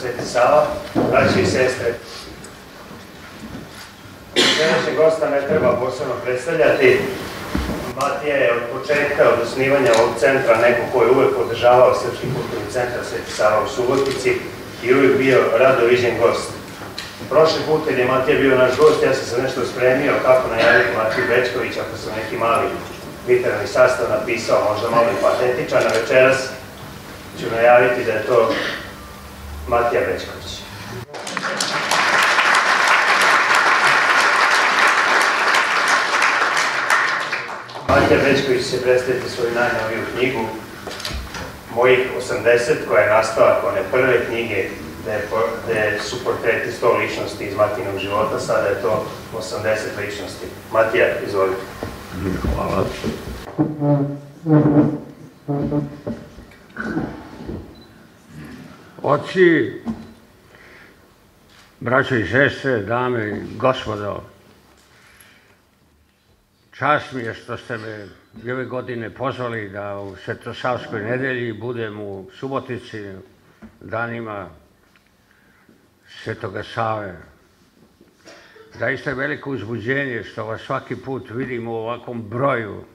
Sveti Sava, braći i sestre. Sljedećeg gosta ne treba posebno predstavljati. Matija je od početka, od osnivanja ovog centra, neko ko je uvek podržavao Srpski kulturni centar Sveti Sava u Subotici i uvek bio rado viđen gost. Prošli put kad je Matija bio naš gost, ja sam se nešto spremio kako najaviti Matiju Bećković, ako sam neki mali literarni sastav napisao, možda malo i patetičan, a večeras ću najaviti da je to Matija Bećković. Matija Bećković će predstaviti svoju najnoviju knjigu Mojih 80, koja je nastavak one prve knjige gde su portreti 100 ličnosti iz Matijinog života, sada je to 80 ličnosti. Matija, izvolite. Hvala. Oci, braćo i sestre, dame i gospodo, čast mi je što ste me i ove godine pozvali da u Svetosavskoj nedelji budem u Subotici danima Svetoga Save. Zaista je veliko uzbuđenje što vas svaki put vidim u ovakvom broju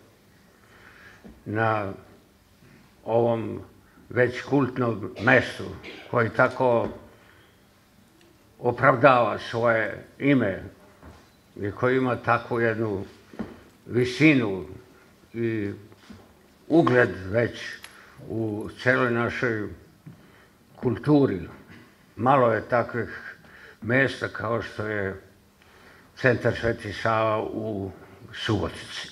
na ovom već kultnom mestu koji tako opravdava svoje ime i koji ima takvu jednu visinu i ugled već u celoj našoj kulturi. Malo je takvih mesta kao što je centar Sveti Sava u Subotici.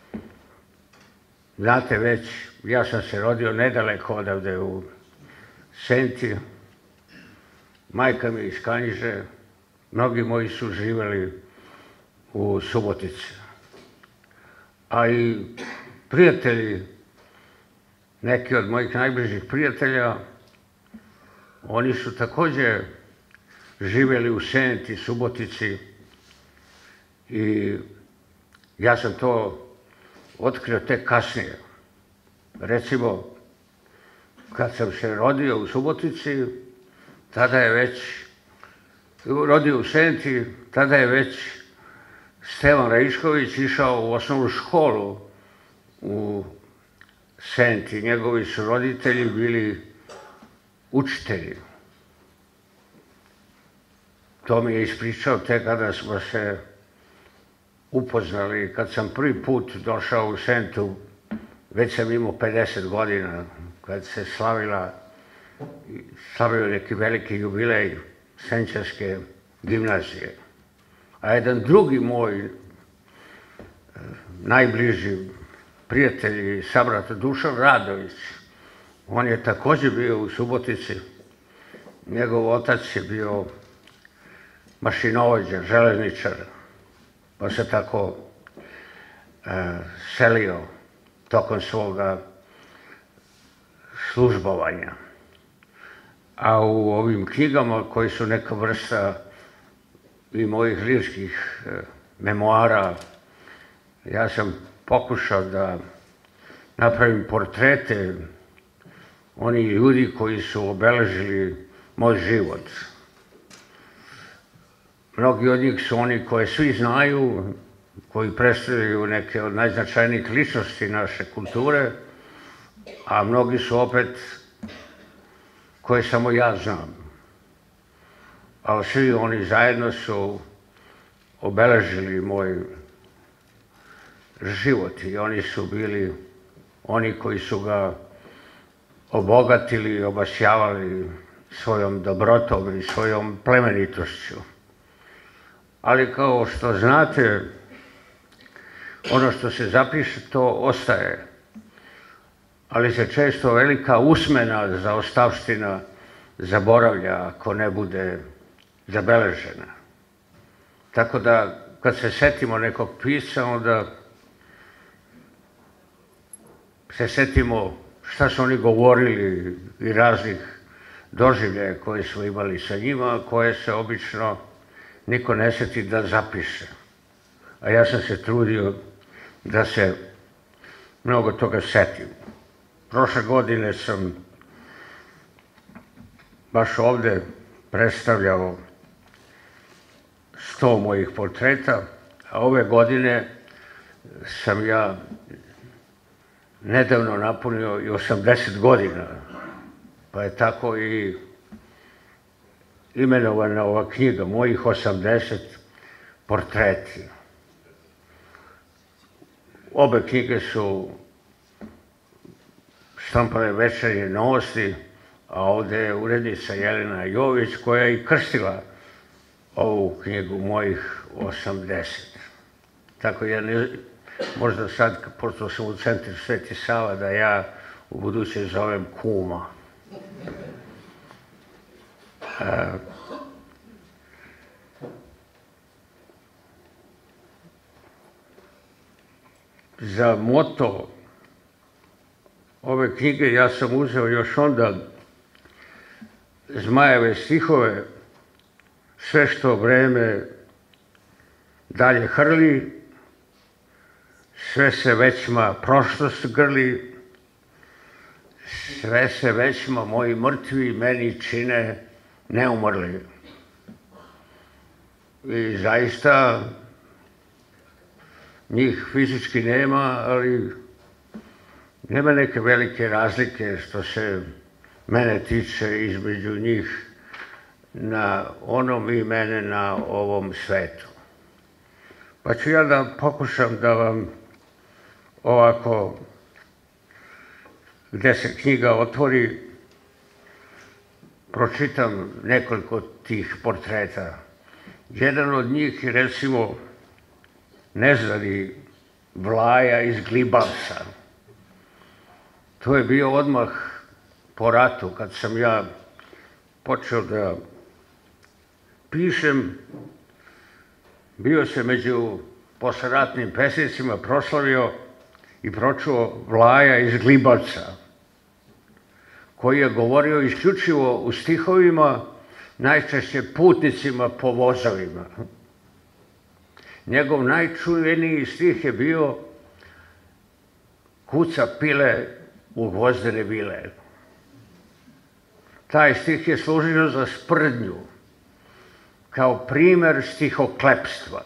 Znate već, ja sam se rodio nedaleko odavde u Senti, majka mi iz Kanjiže, mnogi moji su živeli u Subotici. A i prijatelji, neki od mojih najbližih prijatelja, oni su također živjeli u Senti, Subotici i ja sam to otkrio tek kasnije. Recimo, kad sam se rodio u Subotici, tada je već, rodio u Senti, tada je već Stevan Raišković išao u osnovnu školu u Senti. Njegovi su roditelji bili učitelji. To mi je ispričao tek kada smo se upoznali. Kad sam prvi put došao u Sentu, već sam imao 50 godina, kad se slavio neki veliki jubilej Senčarske gimnazije. A jedan drugi moj najbliži prijatelj i sabrat Dušan Radović, on je također bio u Subotici. Njegov otac je bio mašinovođa, železničar, pa se tako selio tokom svoga službovanja. A u ovim knjigama koji su neka vrsta i mojih lirskih memoara, ja sam pokušao da napravim portrete onih ljudi koji su obeležili moj život. Mnogi od njih su oni koje svi znaju, koji predstavljaju neke od najznačajnijih ličnosti naše kulture, a mnogi su opet koje samo ja znam. Ali svi oni zajedno su obeležili moj život i oni su bili oni koji su ga obogatili i obasjavali svojom dobrotom i svojom plemenitošću. Ali kao što znate, ono što se zapiše, to ostaje. Ali se često velika usmena zaostavština zaboravlja ako ne bude zabeležena. Tako da, kad se setimo nekog pisca, onda se setimo šta su oni govorili i raznih doživljaja koje smo imali sa njima, koje se obično niko ne seti da zapiše. A ja sam se trudio da se mnogo toga setim. Prošle godine sam baš ovde predstavljao 100 mojih portreta, a ove godine sam ja nedavno napunio i 80 godina, pa je tako i imenovana ova knjiga, mojih 80 portreti. Obe knjige su štampane Večernje novosti, a ovde je urednica Jelena Jović koja je i krstila ovu knjigu mojih 80. Tako ja možda sad, pošto sam u centru Sveti Sava, da ja u buduće zovem kuma. Za moto ove knjige ja sam uzeo još onda Zmajeve stihove, sve što vreme dalje hrli, sve se većma prošlost grli, sve se većma moji mrtvi meni čine neumrli. I zaista njih fizički nema, ali nema neke velike razlike što se mene tiče između njih na onom i mene na ovom svetu. Pa ću ja da pokušam da vam ovako, gde se knjiga otvori, pročitam nekoliko tih portreta. Jedan od njih je recimo Nezvani Vlaja iz Glibavca. To je bio odmah po ratu, kad sam ja počeo da pišem. Bio se među posleratnim pesnicima, proslavio i pročuo Vlaja iz Glibavca, koji je govorio isključivo u stihovima, najčešće putnicima po vozovima. Njegov najčuveniji stih je bio Kuca pile u gvozdene vile. Taj stih je služio za sprdnju, kao primer stihoklepstva.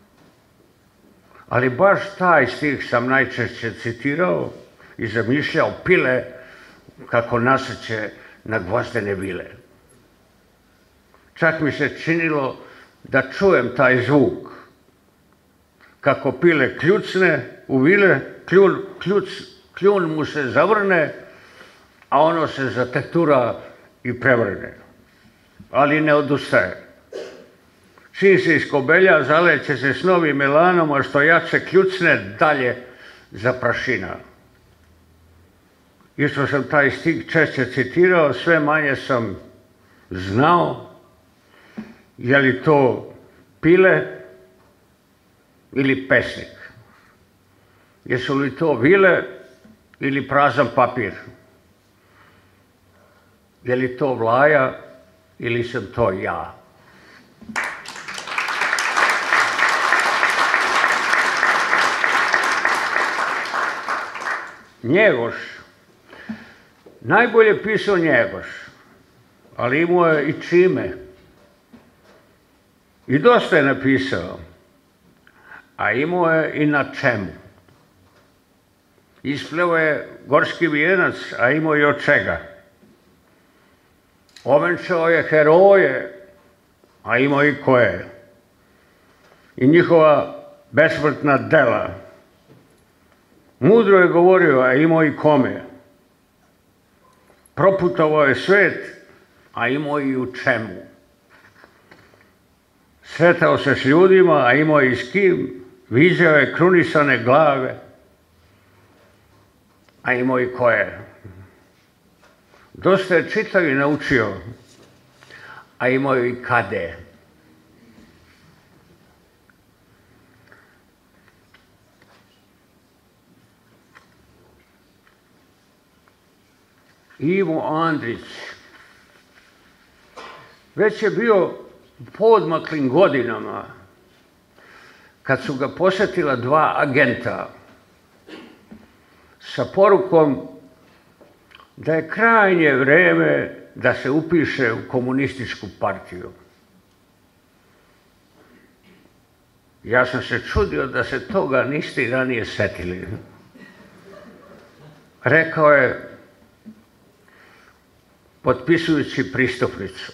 Ali baš taj stih sam najčešće citirao i zamišljao pile kako nasrće na gvozdene vile. Čak mi se činilo da čujem taj zvuk, kako pile kljucne u vile, kljun mu se zavrne, a ono se zatetura i prevrne. Ali ne odustaje. Čim se iskobelja, zaleće se s novim elanom, a što jače kljucne, dalje zaprašina. I što sam taj stih češće citirao, sve manje sam znao je li to pile ili pesnik. Jesu li to vile ili prazan papir? Je li to Vlaja ili sam to ja? Njegoš. Najbolje pisao Njegoš, ali imao je i čime. I dosta je napisao, a imao je i na čemu. Ispleo je Gorski vijenac, a imao je od čega. Ovenčao je heroje, a imao i koje. I njihova besmrtna dela. Mudro je govorio, a imao i kome. Proputovao je svet, a imao i u čemu. Sretao se s ljudima, a imao i s kim. Viđao je krunisane glave, a imao i koje. Dosta je čitao i naučio, a imao i kade. Ivo Andrić već je bio poodmaklim godinama kad su ga posjetila dva agenta sa porukom da je krajnje vreme da se upiše u komunističku partiju. Ja sam se čudio da se toga niste i ranije setili. Rekao je, potpisujući pristupnicu,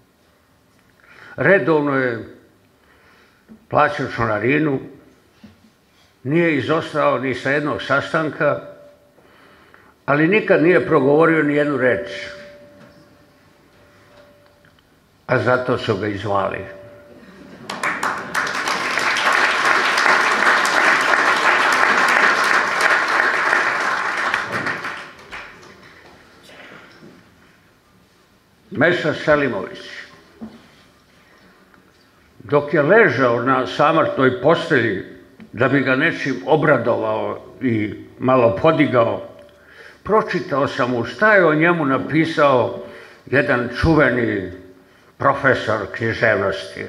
redovno je plaćao članarinu, nije izostao ni sa jednog sastanka, ali nikad nije progovorio ni jednu reč. A zato su ga izvali. Meša Selimović, dok je ležao na samrtnoj postelji da bi ga nečim obradovao i malo podigao, pročitao sam mu šta je o njemu napisao jedan čuveni profesor književnosti.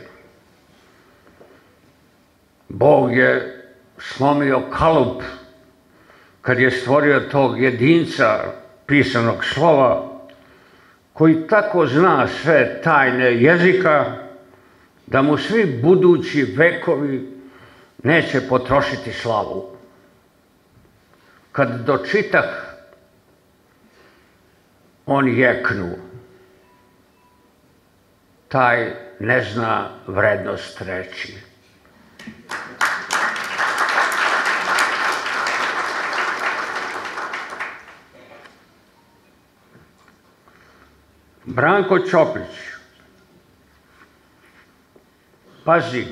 Bog je slomio kalup kad je stvorio tog jedinca pisanog slova koji tako zna sve tajne jezika da mu svi budući vekovi neće potrošiti slavu. Kad dočitah, on jeknu. Taj ne zna vrednost reči. Branko Ćopić, pazi,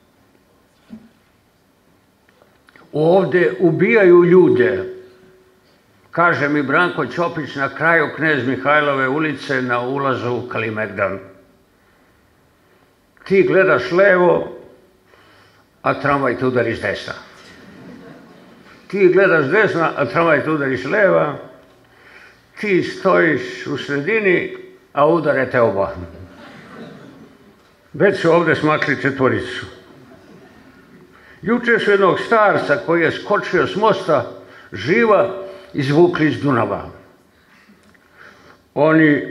ovde ubijaju ljude, kaže mi Branko Ćopić na kraju Knez Mihajlove ulice na ulazu u Kalimegdan. Ti gledaš levo, a tramvaj te udari s desna. Ti gledaš desna, a tramvaj te udari s leva. Ti stojiš u sredini, a udare te oba. Već su ovde smakli četvoricu. Juče su jednog starca koji je skočio s mosta živa izvukli iz Dunava. Oni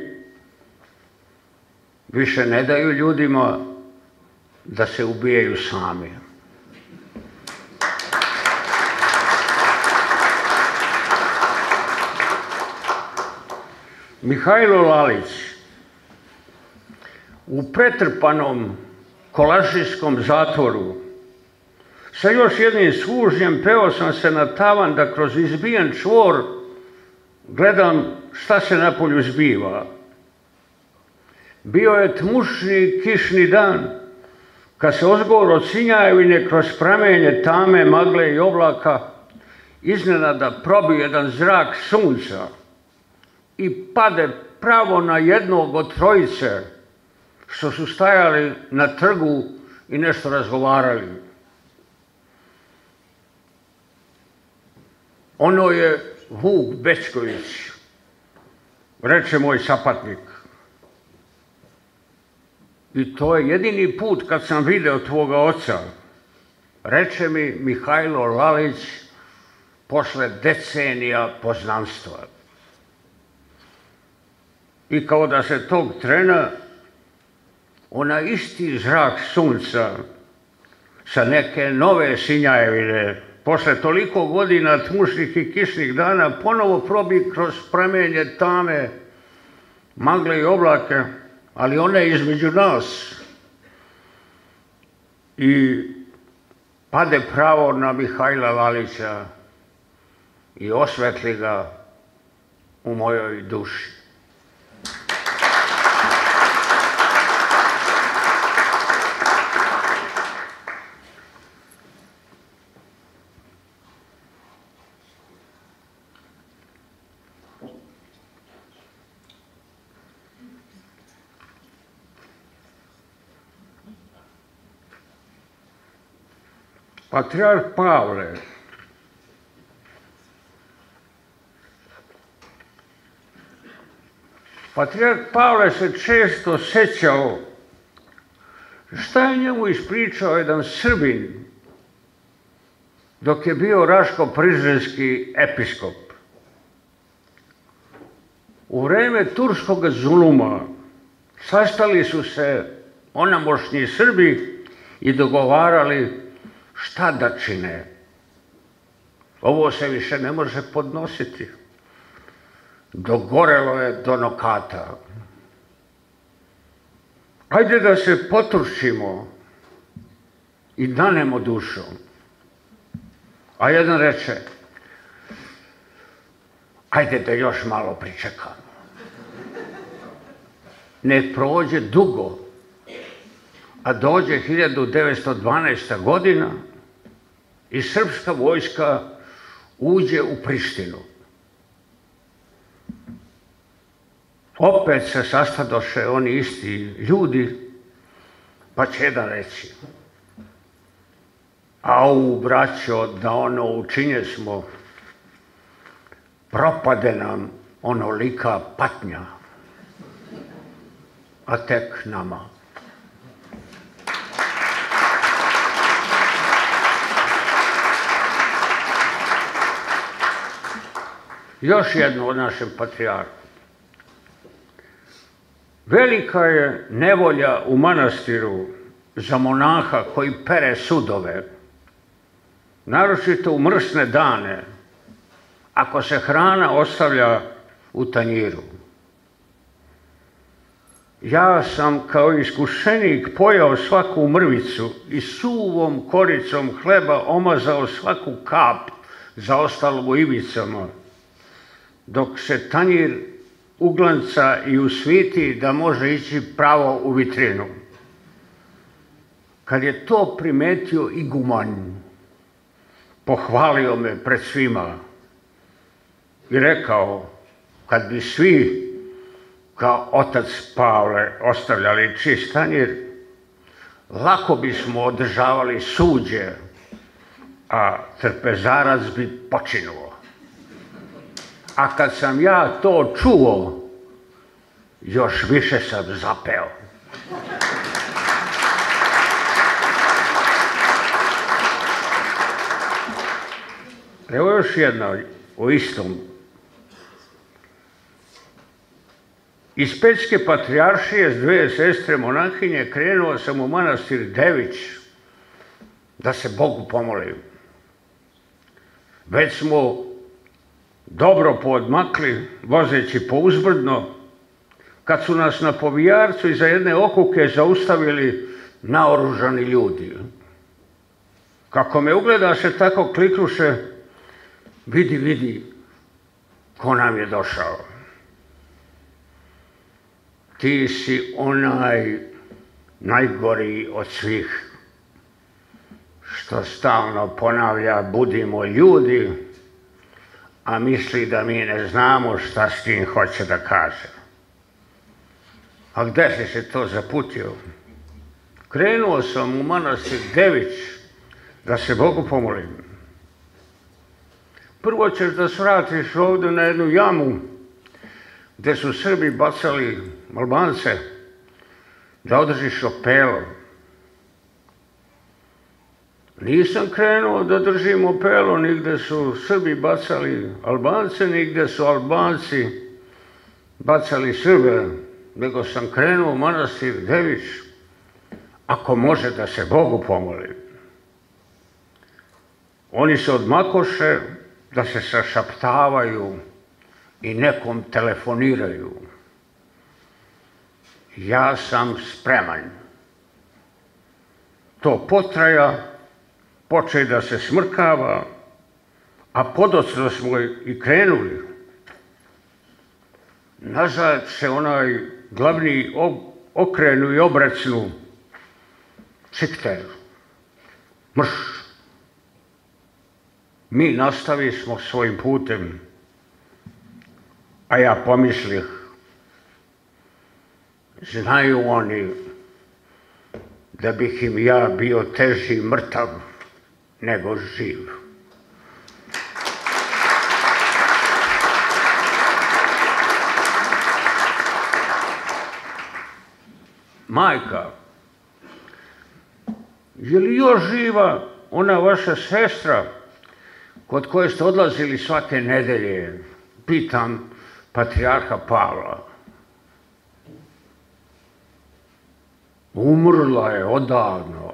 više ne daju ljudima da se ubijaju sami. Mihajlo Lalić, u pretrpanom Kolašijskom zatvoru sa još jednim služnjem peo sam se na tavan da kroz izbijen čvor gledam šta se napolju zbiva. Bio je tmušni kišni dan, kad se ozgor od Sinjajevine kroz pramenje tame, magle i oblaka iznenada probije jedan zrak sunca i pade pravo na jednog od trojice što su stajali na trgu i nešto razgovarali. Ono je Vuk Bečković, reče moj sapatnik. I to je jedini put kad sam video tvoga oca, reče mi Mihajlo Lalić posle decenija poznanstva. I kao da se tog trena onaj isti zrak sunca sa neke nove Sinjajevine posle toliko godina tmušnih i kišnih dana ponovo probi kroz pramenje tame, magle i oblake, ali one između nas, i pade pravo na Mihajla Lalića i osvetli ga u mojoj duši. Patrijarh Pavle se često sećao šta je njemu ispričao jedan Srbin dok je bio Raško-Prizrenski episkop. U vreme turskog zuluma sastali su se onamošni Srbi i dogovarali šta da čine. Ovo se više ne može podnositi. Dogorelo je do nokata. Hajde da se poturčimo i danemo dušu. A jedan reče, hajde da još malo pričekamo. Ne prođe dugo, a dođe 1912. godina i srpska vojska uđe u Prištinu. Opet se sastadoše oni isti ljudi, pa će jedan reći, au, braćo, da ono učinje smo, propade nam onolika patnja, a tek nama. Još jedno o našem patrijarhu. Velika je nevolja u manastiru za monaha koji pere sudove, naročito u mrsne dane, ako se hrana ostavlja u tanjiru. Ja sam kao iskušenik pojao svaku mrvicu i suvom koricom hleba omazao svaku kap zaostalu u ivicama, dok se tanjir uglanca i usviti da može ići pravo u vitrinu. Kad je to primetio iguman, pohvalio me pred svima i rekao, kad bi svi kao otac Pavle ostavljali čist tanjir, lako bismo održavali suđe, a trpezarac bi počinuo. A kad sam ja to čuo, još više sam zapeo. Evo još jedna o istom. Iz Pećke patrijaršije s dve sestre monahinje krenuo sam u manastir Dević da se Bogu pomolim. Već smo dobro poodmakli, vozeći pouzbrdno, kad su nas na Povijarcu iza jedne okuke zaustavili naoružani ljudi. Kako me ugledaše, tako kliknuše, vidi, vidi, ko nam je došao. Ti si onaj najgoriji od svih, što stalno ponavlja budimo ljudi, a misli da mi ne znamo šta s tim hoće da kaže. A gde si se to zaputio? Krenuo sam u manastir Dević da se Bogu pomolim. Prvo ćeš da svratiš ovdje na jednu jamu gde su Srbi bacali Albance, da održiš opelo. Nisam krenuo da držim opelo nigde su Srbi bacali Albance, nigde su Albanci bacali Srbe, nego sam krenuo u manastir Dević, ako može da se Bogu pomoli. Oni se odmakoše da se sašaptavaju i nekom telefoniraju. Ja sam spreman. To potraja, poče da se smrkava, a podocno smo i krenuli. Nazad se onaj glavni okrenu i obrecnu, cikter, mrš. Mi nastavi smo svojim putem, a ja pomislih, znaju oni da bih im ja bio teži mrtav nego živ. Majka, je li još živa ona vaša sestra kod koje ste odlazili svake nedelje? Pitam, patrijarha Pavla. Umrla je odavno,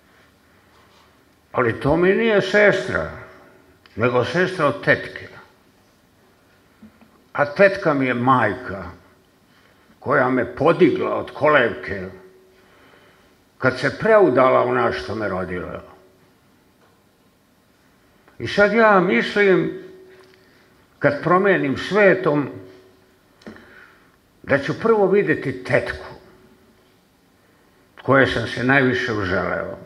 ali to mi nije sestra, nego sestra od tetke. A tetka mi je majka, koja me podigla od kolevke, kad se preudala ona što me rodila. I sad ja mislim, kad promenim svetom, da ću prvo vidjeti tetku, koje sam se najviše uželeo.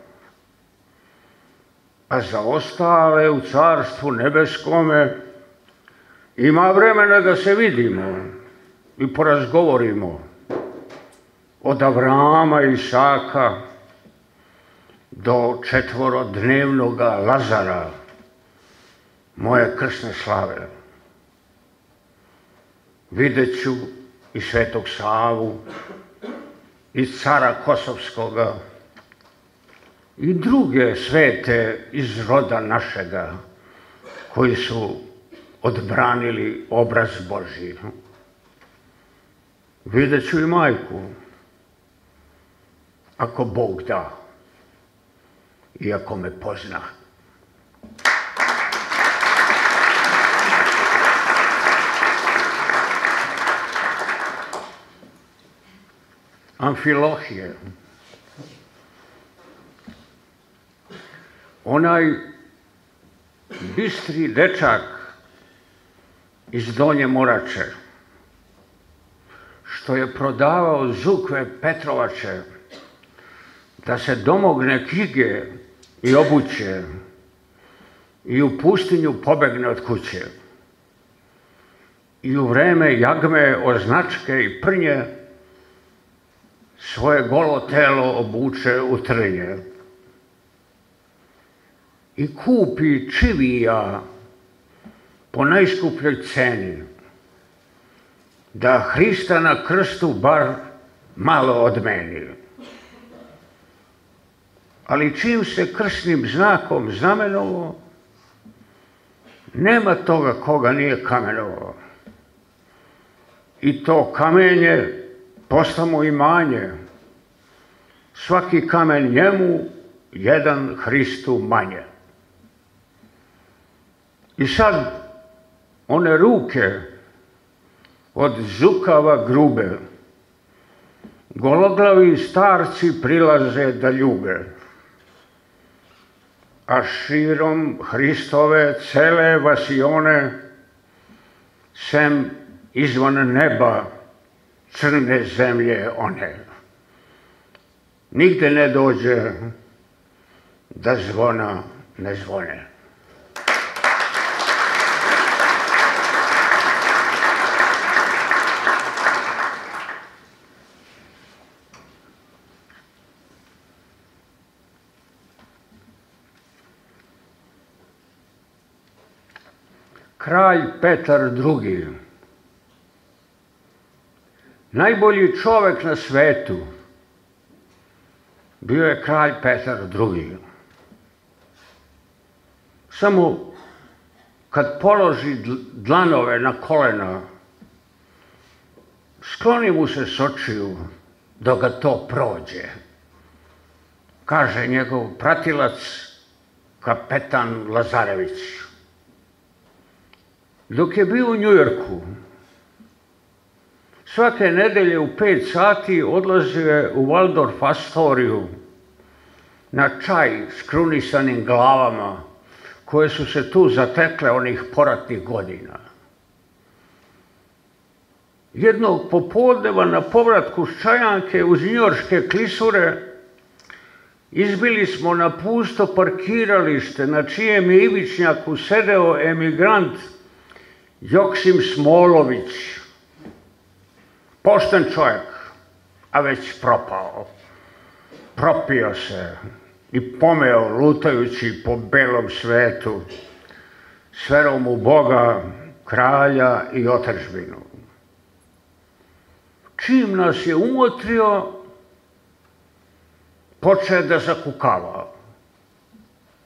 A za ostale u Carstvu nebeskome ima vremena da se vidimo i porazgovorimo od Avrama i Isaka do četvorodnevnoga Lazara, moje krsne slave. Vidjet ću i Svetog Savu, i cara Kosovskoga, i druge svete iz roda našega, koji su odbranili obraz Božji. Vidjet ću i majku, ako Bog da, i ako me pozna. Amfilohije, onaj bistri dečak iz Donje Morače, što je prodavao zukve Petrovače da se domogne knjige i obuće i u pustinju pobegne od kuće i u vreme jagme, označke i prnje svoje golo telo obuče u trnje i kupi čivija po najskupljoj ceni, da Hrista na krstu bar malo odmeni. Ali čim se krsnim znakom znamenovo, nema toga koga nije kamenovo. I to kamenje posta mu imanje, svaki kamen njemu, jedan Hristu manje. I sad one ruke od zukava grube, gologlavi starci prilaze da ljube, a širom Hristove cele vasione, sem izvan neba crne zemlje one. Nigde ne dođe da zvona ne zvone. Kralj Petar II, najbolji čovek na svetu, bio je kralj Petar II. Samo kad položi dlanove na kolena, skloni mu se s očiju dok ga to prođe, kaže njegov pratilac kapetan Lazarević. Dok je bio u Njujorku, svake nedelje u 5 sati odlazio je u Waldorf Astoriju na čaj s krunisanim glavama koje su se tu zatekle onih poratnih godina. Jednog popodneva na povratku s Čajanke uz njujorške klisure izbili smo na pusto parkiralište na čijem je ivičnjaku sedeo emigrant Joksim Smolović, pošten čovjek, a već propao. Propio se i pomeo lutajući po belom svetu, s verom u Boga, kralja i otadžbinu. Čim nas je umotrio, počeo da zakukava.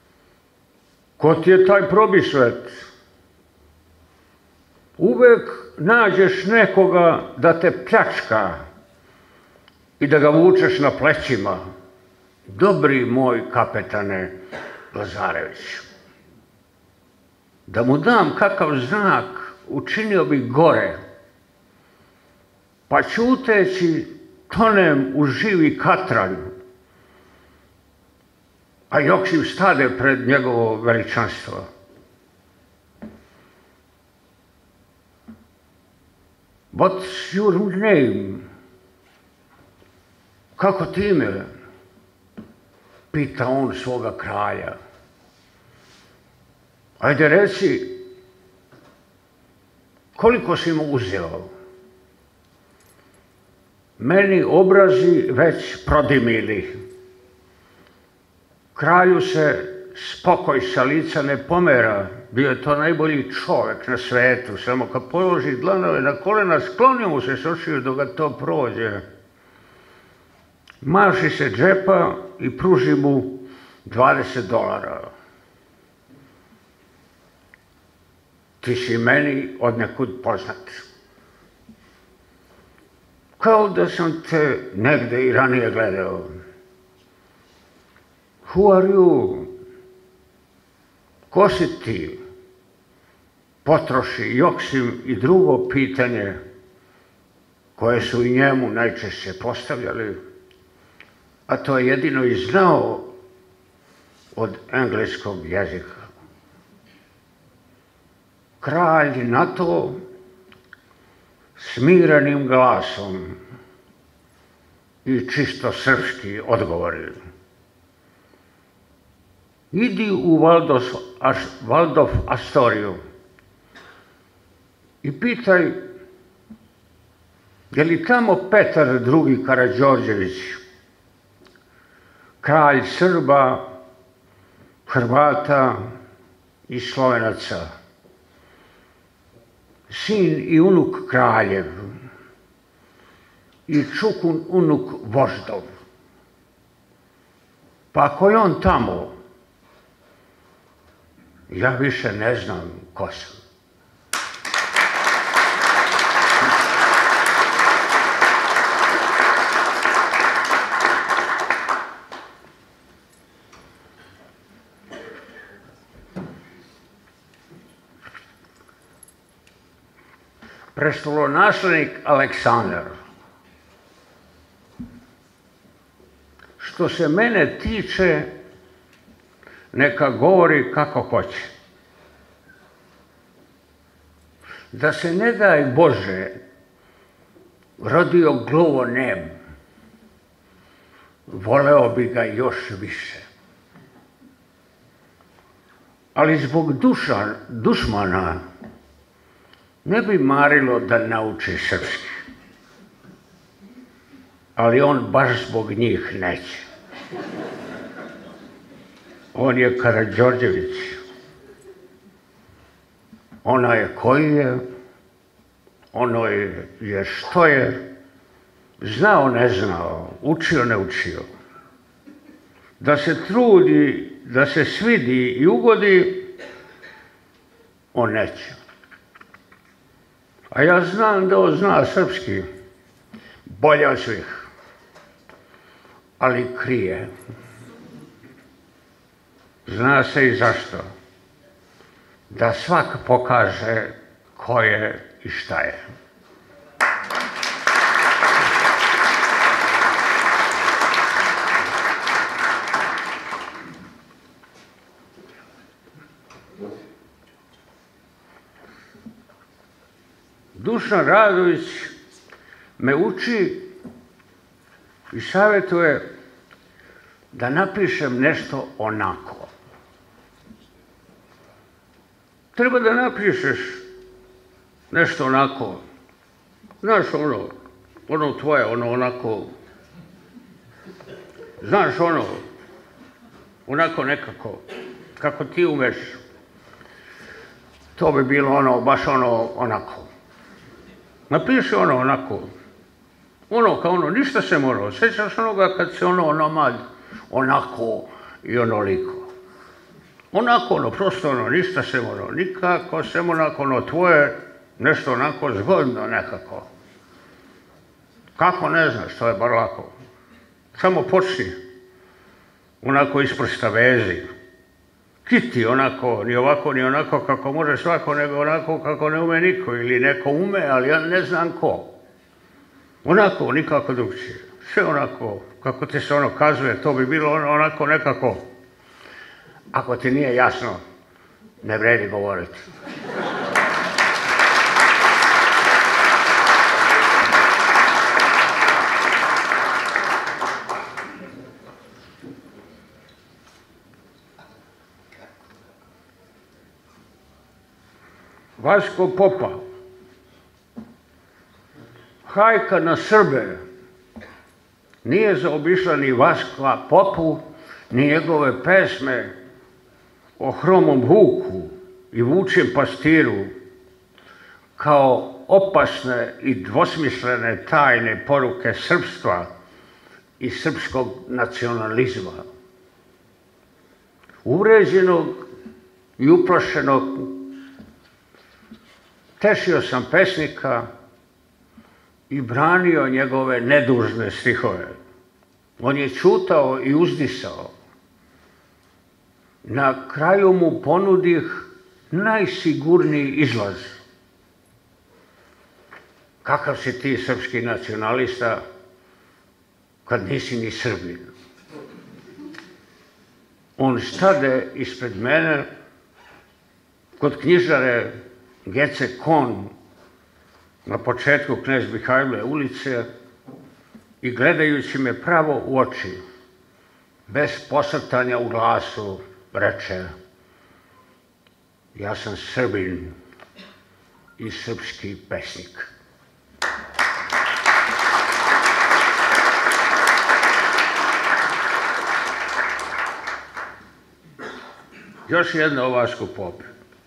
Ko ti je taj probisvet? Uvek nađeš nekoga da te pljačka i da ga vučeš na plećima, dobri moj kapetane Lazarević, da mu dam kakav znak, učinio bih gore, pa ćuteći tonem u živi katranj, a Joksim stade pred njegovo veličanstvo. What's your name? Kako ti ime? Pita on svoga kralja. Ajde reci, koliko si mu uzeo? Meni obrazi već prodimili. Kralju se spokoj sa lica ne pomera, bio je to najbolji čovek na svetu, samo kad položi dlanove na kolena, skloni mu se s očiju dok ga to prođe. Maši se džepa i pruži mu $20. Ti si meni odnekud poznat. Kao da sam te negde i ranije gledao. Who are you? Ko si ti? Potroši Joksim i drugo pitanje koje su i njemu najčešće postavljali, a to je jedino i znao od engleskog jezika. Kralj na to smirenim glasom i čisto srpski odgovori. Idi u Waldorf Astoriju i pitaj je li tamo Petar II. Karađorđević, kralj Srba, Hrvata i Slovenaca, sin i unuk kraljev i čukun unuk voždov. Pa ako je on tamo, ja više ne znam ko sam. Prestolonaslednik Aleksandar. Što se mene tiče, neka govori kako hoće. Da se ne daj Bože rodio Glovonem, voleo bi ga još više. Ali zbog dušmana ne bi marilo da nauči srpski. Ali on baš zbog njih neće. On je Karađorđević. Ona je koji je, ono je što je, znao ne znao, učio ne učio. Da se trudi, da se svidi i ugodi, on neće. A ja znam da on zna srpski bolje od svih, ali krije. Zna se i zašto. Da svak pokaže ko je i šta je. Dušan Radović me uči i savjetuje da napišem nešto onako. Treba da napišeš nešto onako. Znaš ono tvoje, ono onako. Znaš ono, onako nekako, kako ti umeš. To bi bilo ono, baš ono, onako. Napiši ono onako. Ono kao ono, ništa se morao. Sjećaš onoga kad se ono onomad, onako i onoliko. Onako ono, prosto ono, ništa se morao. Nikako, samo onako ono tvoje, nešto onako zgodno nekako. Kako ne znaš, to je bar lako. Samo počni, onako isprsta vezi. Kiti onako, ni ovako, ni onako kako može svako, nego onako kako ne ume niko. Ili neko ume, ali ja ne znam ko. Onako, nikako drugčije. Sve onako, kako ti se ono kazuje, to bi bilo onako nekako. Ako ti nije jasno, ne vredi govoriti. Vasko Popa, hajka na Srbe, nije zaobišla ni Vaska Popu, ni njegove pesme o hromom vuku i vučjem pastiru, kao opasne i dvosmislene tajne poruke srpstva i srpskog nacionalizma. Uvređenog i uplašenog tešio sam pesnika i branio njegove nedužne stihove. On je ćutao i uzdisao. Na kraju mu ponudih najsigurniji izlaz. Kakav si ti srpski nacionalista kad nisi ni Srbin? On stade ispred mene kod knjižare Gece Kon na početku Knez Mihajlove ulice i gledajući me pravo u oči, bez posrtanja u glasu, reče: ja sam Srbin i srpski pesnik. Još jedno o Vasku Popi.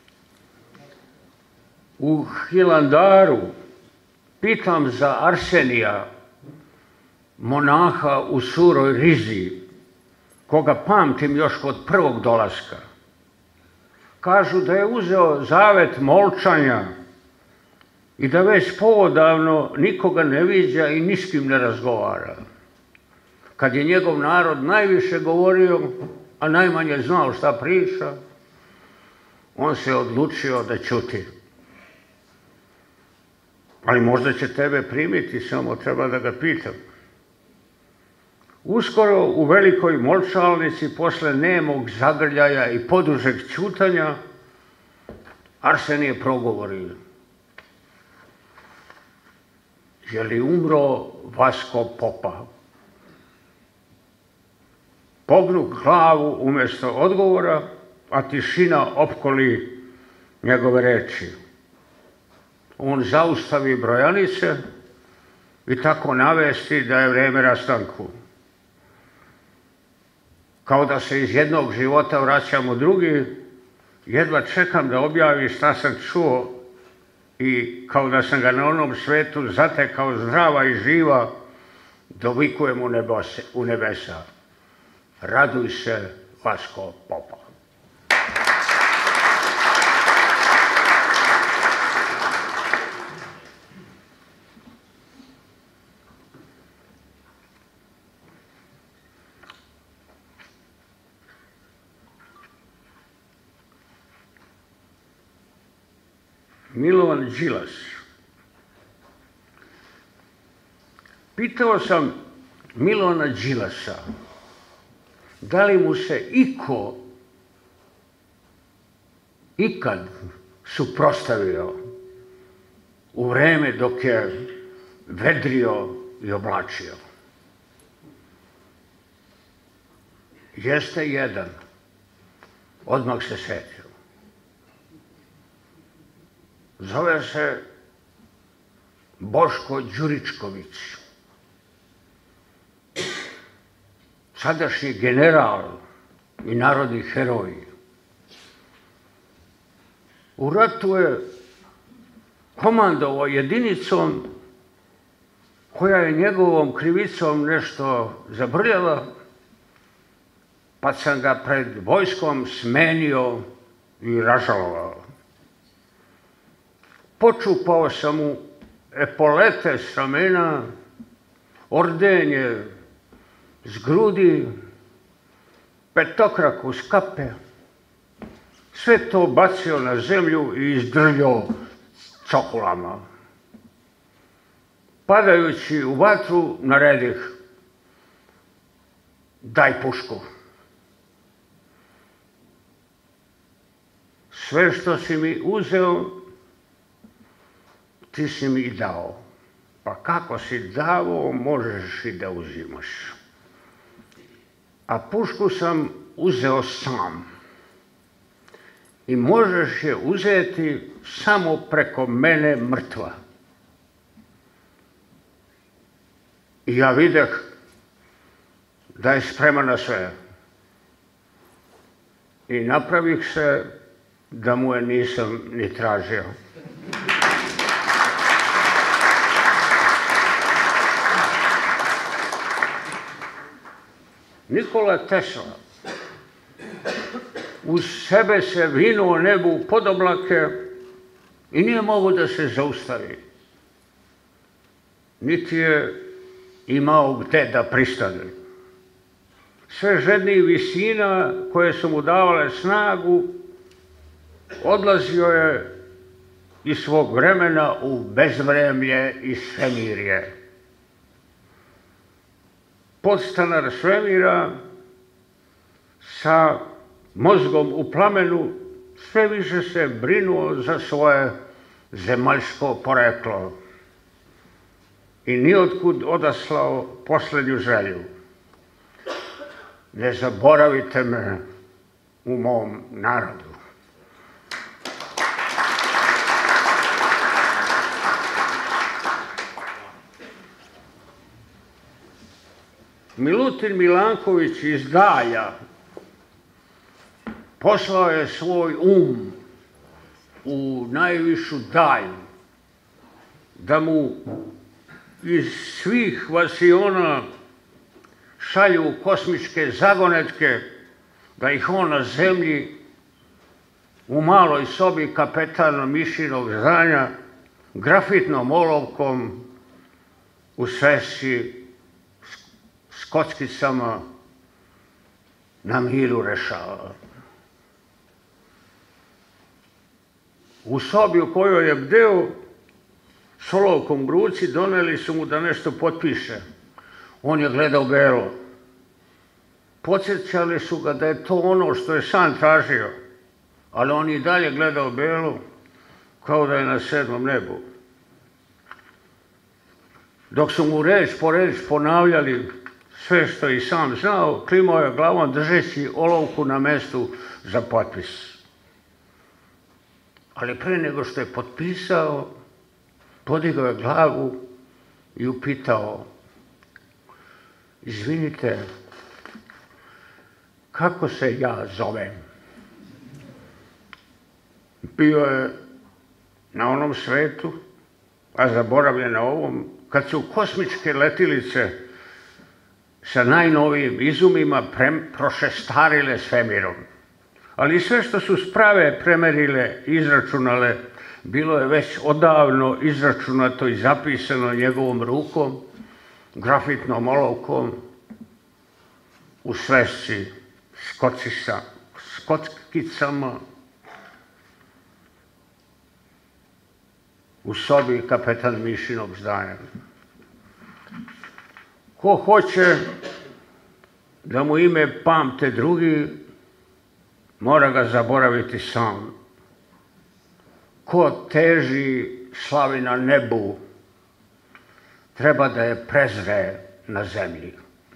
U Hilandaru pitam za Arsenija, monaha u Suroj Rizi, koga pamtim još kod prvog dolaska. Kažu da je uzeo zavet molčanja i da već poodavno nikoga ne viđa i ni s kim ne razgovara. Kad je njegov narod najviše govorio, a najmanje znao šta priča, on se odlučio da ćuti. Ali možda će tebe primiti, samo treba da ga pitam. Uskoro u velikoj molčalnici, posle nemog zagrljaja i podužeg ćutanja, Arsenije progovorio: je li umro Vasko Popa? Pognu glavu umjesto odgovora, a tišina opkoli njegove reči. On zaustavi brojanice i tako navesti da je vreme rastanku. Kao da se iz jednog života vraćam u drugi, jedva čekam da objavi šta sam čuo i kao da sam ga na onom svetu zatekao zdrava i živa, dovikujem u nebesa: raduj se, Vasko Popa. Milovan Đilas. Pitao sam Milovana Đilasa da li mu se ikad suprotstavio u vreme dok je vedrio i oblačio. Jeste jedan, odmah se setio. Zove se Boško Đuričković, sadašnji general i narodni heroj. U ratu je komandovao jedinicom koja je njegovom krivicom nešto zabrljala, pa sam ga pred vojskom smenio i ražalovao. počupao sam mu epolete s ramena, ordenje s grudi, petokraku s kape, sve to bacio na zemlju i izdrljao cokulama. Padajući u vatru, naredih: daj pušku. Sve što si mi uzeo, ti si mi i dao. Pa kako si dao, možeš i da uzimaš. A pušku sam uzeo sam. I možeš je uzeti samo preko mene mrtva. I ja videh da je spreman na sve. I napravih se da mu je nisam ni tražio. Nikola Tesla uz sebe se vinuo nebu pod oblake i nije mogao da se zaustavi. Niti je imao gde da pristane. Sve žednijih visina koje su mu davale snagu, odlazio je iz svog vremena u bezvremlje i svemirje. Podstanar svemira sa mozgom u plamenu sve više se brinuo za svoje zemaljsko poreklo i nijotkud odaslao posljednju želju: ne zaboravite me u mom narodu. Milutin Milanković iz Dalja poslao je svoj u najvišu dalju, da mu iz svih vasiona šalju kosmičke zagonetke, da ih on na zemlji u maloj sobi kapetana Mišinog zdanja grafitnom olovkom u svesci s kockicama na miru rešava. U sobi u kojoj je bdeo s olovkom u ruci doneli su mu da nešto potpiše. On je gledao belo. Podsjećali su ga da je to ono što je sam tražio, ali on i dalje gledao belo kao da je na 7. nebu. Dok su mu reč po reč ponavljali sve što je i sam znao, klimao je glavom držeći olovku na mestu za potpis. Ali pre nego što je potpisao, podigao je glavu i upitao: izvinite, kako se ja zovem? Bio je na onom svetu, a zaboravljen na ovom, kad su kosmičke letilice sa najnovijim izumima prošestarile svemirom. Ali sve što su sprave premerile i izračunale, bilo je već odavno izračunato i zapisano njegovom rukom, grafitnom olovkom, u svesci s kockicama, u sobi kapetan Mišinog zdanja. Ko hoće da mu ime pamte drugi, mora ga zaboraviti sam. Ko teži slavi na nebu, treba da je prezre na zemlji.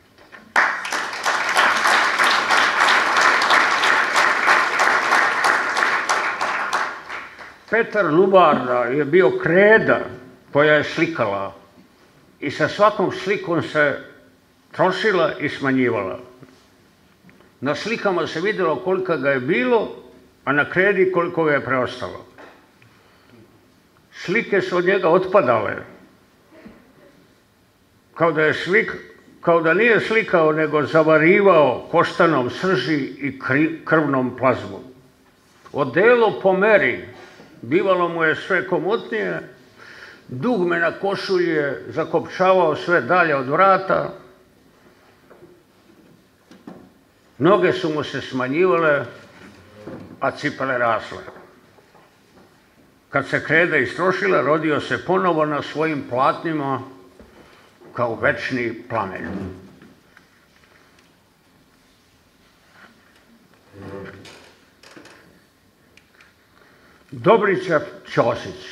Petar Lubarda je bio kreda koja je slikala i sa svakom slikom se trošila i smanjivala. Na slikama se vidjelo koliko ga je bilo, a na kredi koliko ga je preostalo. Slike su od njega otpadale, kao da nije slikao, nego zavarivao koštanom srži i krvnom plazmom. Odelo po meri bivalo mu je sve komotnije, dugme na košulji je zakopčavao sve dalje od vrata, noge su mu se smanjivale, a cipele rasle. Kad se kreda istrošila, rodio se ponovo na svojim platnima kao večni plamen. Dobrica Ćosić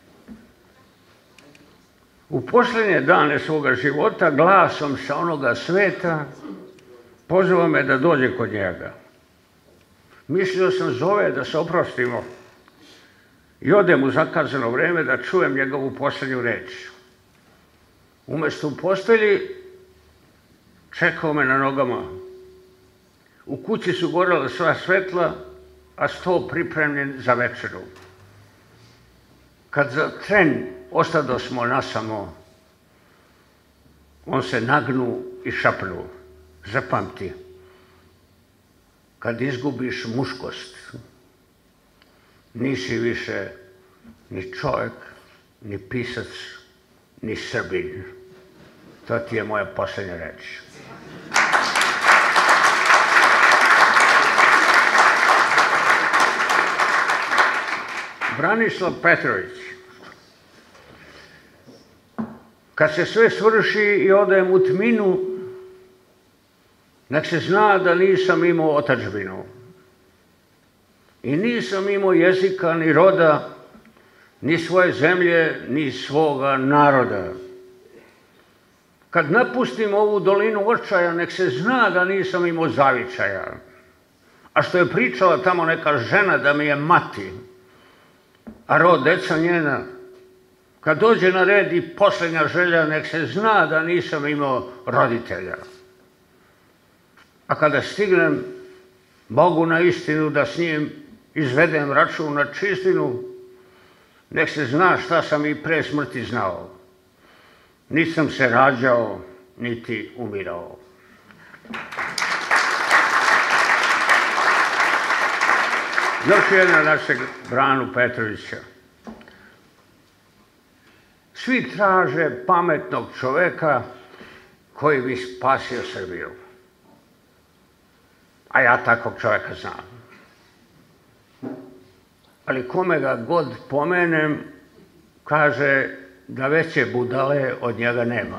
u posljednje dane svoga života glasom sa onoga sveta pozvao me da dođe kod njega. Mislio sam zove da se oprostimo i odem u zakazano vrijeme da čujem njegovu posljednju reč. Umjesto u postelji čekao me na nogama. U kući su gorela sva svetla, a sto pripremljen za večeru. Kad za tren ostadosmo nasamo, on se nagnu i šapnu. Zapamti, kad izgubiš muškost, nisi više ni čovjek, ni pisac, ni Srbin. To ti je moja posljednja reč. Branislav Petrović. Kad se sve svrši i odem u tminu, nek se zna da nisam imao otadžbinu. I nisam imao jezika, ni roda, ni svoje zemlje, ni svoga naroda. Kad napustim ovu dolinu očaja, nek se zna da nisam imao zavičaja. A što je pričala tamo neka žena da mi je mati, a rod deca njena, kad dođe na red i posljednja želja, nek se zna da nisam imao roditelja. A kada stignem Bogu na istinu da s njim izvedem račun na čistinu, nek se zna šta sam i pre smrti znao. Nisam se rađao, niti umirao. Još jedna našeg Branu Petrovića. Svi traže pametnog čoveka koji bi spasio Srbiju. A ja takvog čovjeka znam. Ali kome ga god pomenem, kaže da veće budale od njega nema.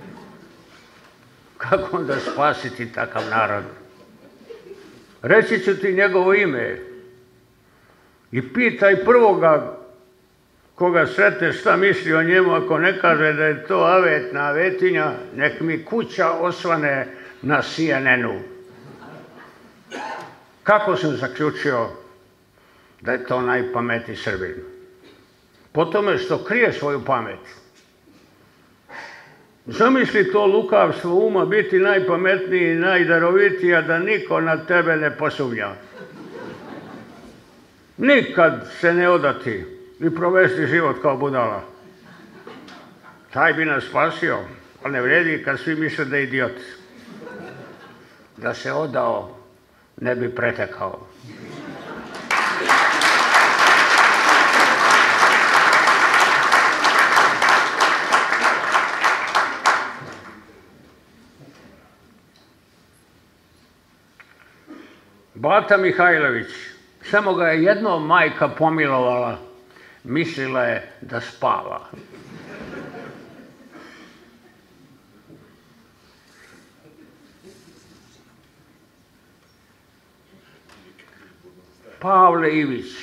Kako onda spasiti takav narod? Reći ću ti njegovo ime i pitaj prvoga koga sretne šta misli o njemu, ako ne kaže da je to avetna avetinja, nek mi kuća osvane na CNN-u. Kako sam zaključio da je to najpametniji Srbin? Po tome što krije svoju pamet. Zamisli to lukavstvo uma biti najpametniji i najdarovitiji, a da niko na tebe ne posumnja. Nikad se ne odati i provesti život kao budala. Taj bi nas spasio, ali ne vredi kad svi misle da je idiot. Da se odao, ne bi pretekao. Bata Mihajlović, samo ga je jednom majka pomilovala, mislila je da spava. Pavle Ivić.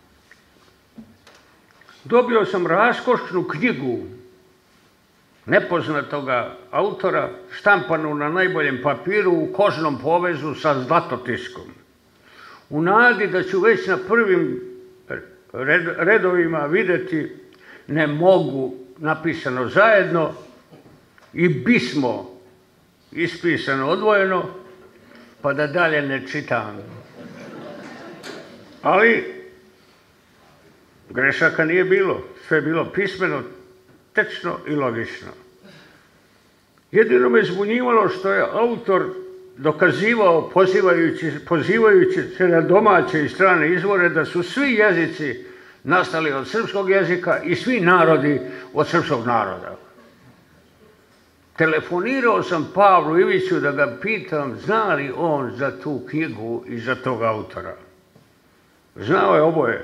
Dobio sam raskošnu knjigu nepoznatoga autora, štampanu na najboljem papiru u kožnom povezu sa zlatotiskom. U nadi da ću već na prvim redovima vidjeti ne mogu napisano zajedno i pismo ispisano odvojeno, pa da dalje ne čitam. Ali grešaka nije bilo, sve je bilo pismeno, tečno i logično. Jedino me zbunjivalo što je autor dokazivao, pozivajući se na domaće i strane izvore, da su svi jezici nastali od srpskog jezika i svi narodi od srpskog naroda. Telefonirao sam Pavlu Iviću da ga pitam zna li on za tu knjigu i za tog autora. Znao je oboje.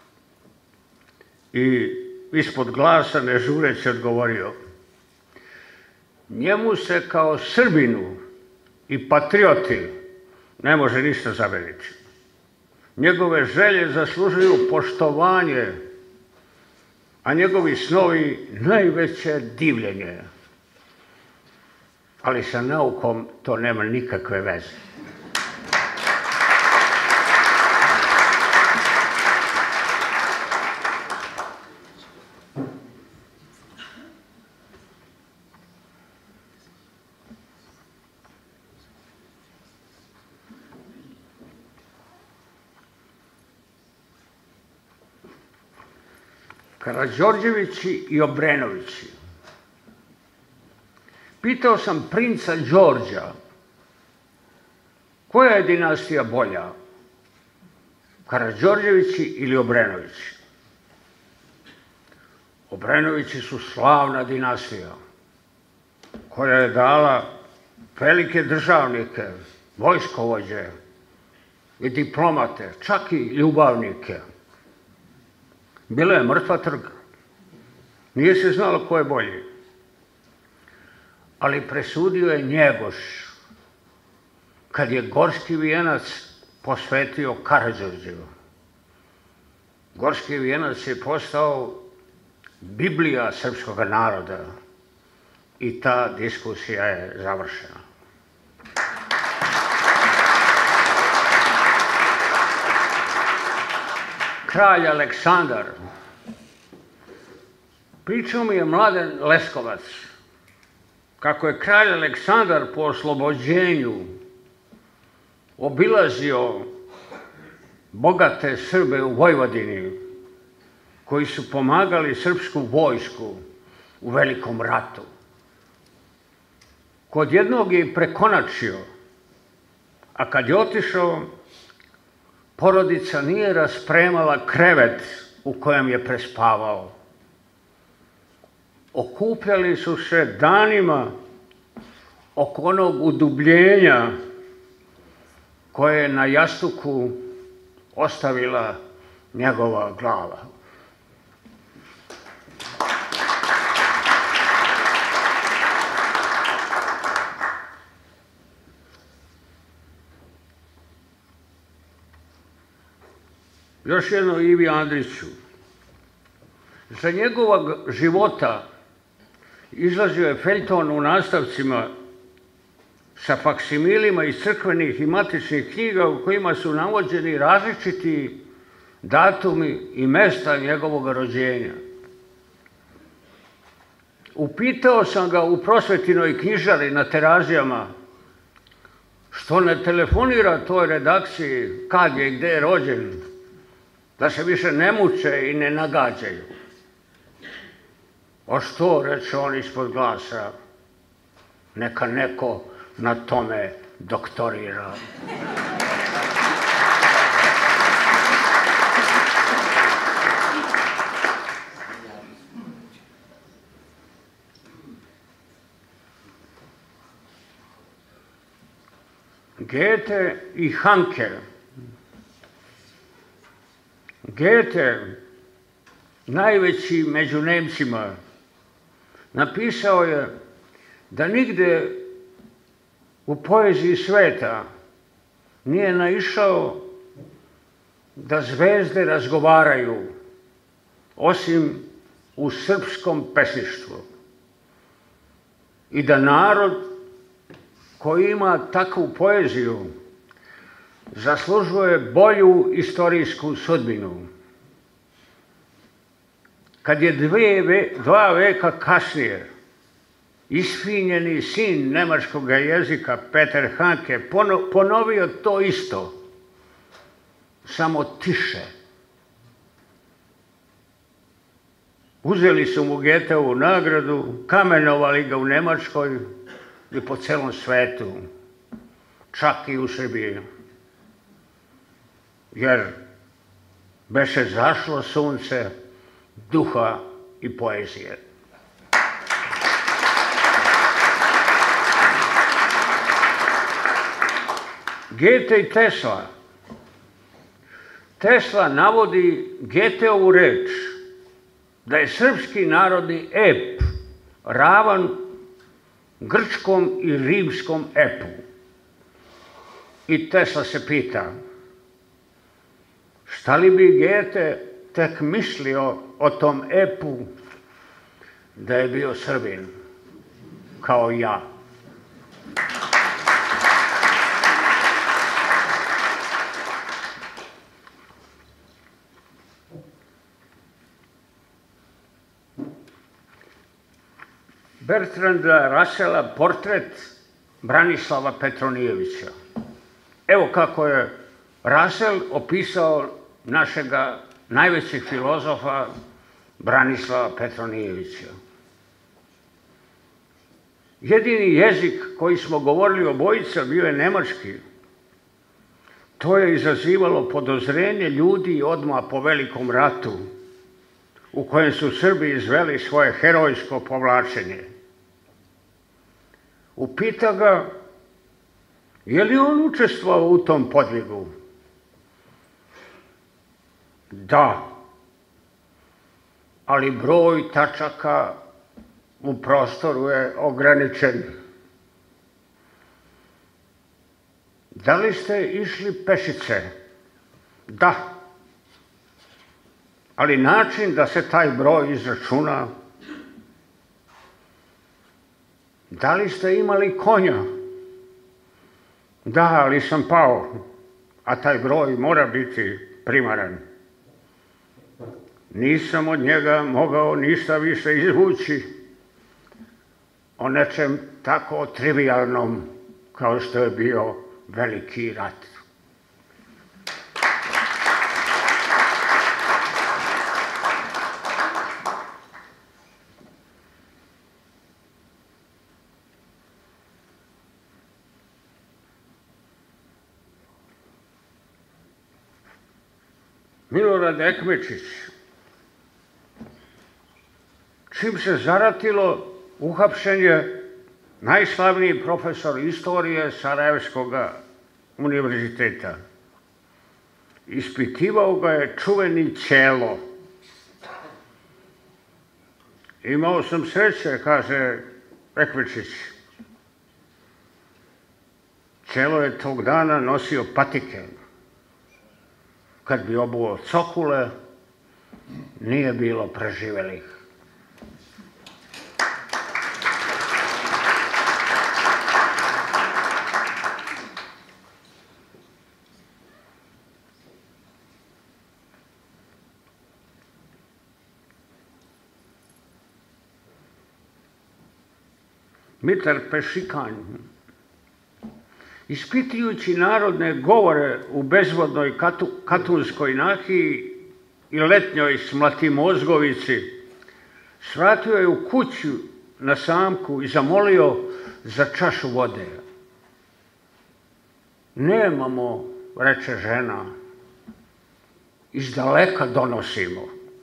I ispod glasa ne žureći odgovorio: njemu se kao Srbinu i patrioti ne može ništa zameriti. Njegove želje zaslužuju poštovanje, a njegovi snovi najveće divljenje. Ali sa naukom to nema nikakve veze. Karađorđevići i Obrenovići. Pitao sam princa Đorđa, koja je dinastija bolja, Karađorđevići ili Obrenovići? Obrenovići su slavna dinastija, koja je dala velike državnike, vojskovođe i diplomate, čak i ljubavnike. Bila je mrtva trga. Nije se znalo ko je bolji. Ali presudio je Njegoš, kad je Gorski vijenac posvetio Karađorđevu. Gorski vijenac je postao Biblija srpskog naroda i ta diskusija je završena. Kralj Aleksandar. Pričao mi je Mladen Leskovac kako je kralj Aleksandar po oslobođenju obilazio bogate Srbe u Vojvodini koji su pomagali srpsku vojsku u Velikom ratu. Kod jednog je prekonačio, a kad je otišao, porodica nije raspremala krevet u kojem je prespavao. Okupljali su se danima oko onog udubljenja koje je na jastuku ostavila njegova glava. Još jedno Ivi Andriću. Za njegovog života izlazio je feljton u nastavcima sa faksimilima iz crkvenih i matičnih knjiga u kojima su navođeni različiti datumi i mesta njegovog rođenja. Upitao sam ga u prosvetinoj knjižari na Terazijama što ne telefonira toj redakciji kad je i gde je rođen, da se više ne muče i ne nagađaju. A što, reče on ispod glasa, neka neko na tome doktorira. Goethe i Hanke. Goethe, najveći među Nemcima, napisao je da nigde u poeziji sveta nije naišao da zvezde razgovaraju osim u srpskom pesništvu i da narod koji ima takvu poeziju zaslužuje bolju istorijsku sudbinu. Kad je dva veka kasnije isfinjeni sin nemačkog jezika Peter Hanke ponovio to isto, samo tiše. Uzeli su mu Goetheovu nagradu, kamenovali ga u Nemačkoj i po celom svetu, čak i u Srbiji. Jer beše zašlo sunce duha i poezije. Gete i Tesla. Tesla navodi Geteovu reč da je srpski narodni ep ravan grčkom i rimskom epu. I Tesla se pita, šta li bi Gete tek mislio o tom epu da je bio Srbin, kao ja. Bertranda Russella portret Branislava Petronijevića. Evo kako je Russell opisao našega najvećeg filozofa Branislava Petronijevića. Jedini jezik koji smo govorili obojica bio je nemački. To je izazivalo podozrenje ljudi odmah po Velikom ratu, u kojem su Srbi izveli svoje herojsko povlačenje. Upita ga, je li on učestvovao u tom podvigu? Da, ali broj tačaka u prostoru je ograničen. Da li ste išli pešice? Da. Ali način da se taj broj izračuna. Da li ste imali konja? Da, ali sam pao, a taj broj mora biti primaran. Nisam od njega mogao ništa više izvući o nečem tako trivijalnom kao što je bio Veliki rat. Milorad Ekmečić, čim se zaratilo, uhapšen je najslavniji profesor istorije Sarajevskog univerziteta. Ispitivao ga je čuveni Ćelo. Imao sam sreće, kaže Ekmečić. Ćelo je tog dana nosio patike. Kad bi obuo cokule, nije bilo preživelih. Mitar Pešikanj, ispitujući narodne govore u bezvodnoj Katunskoj nahiji i letnjoj Smlatimozgovici, svratio je u kuću na samku i zamolio za čašu vode. Nemamo, reče žena, izdaleka donosimo.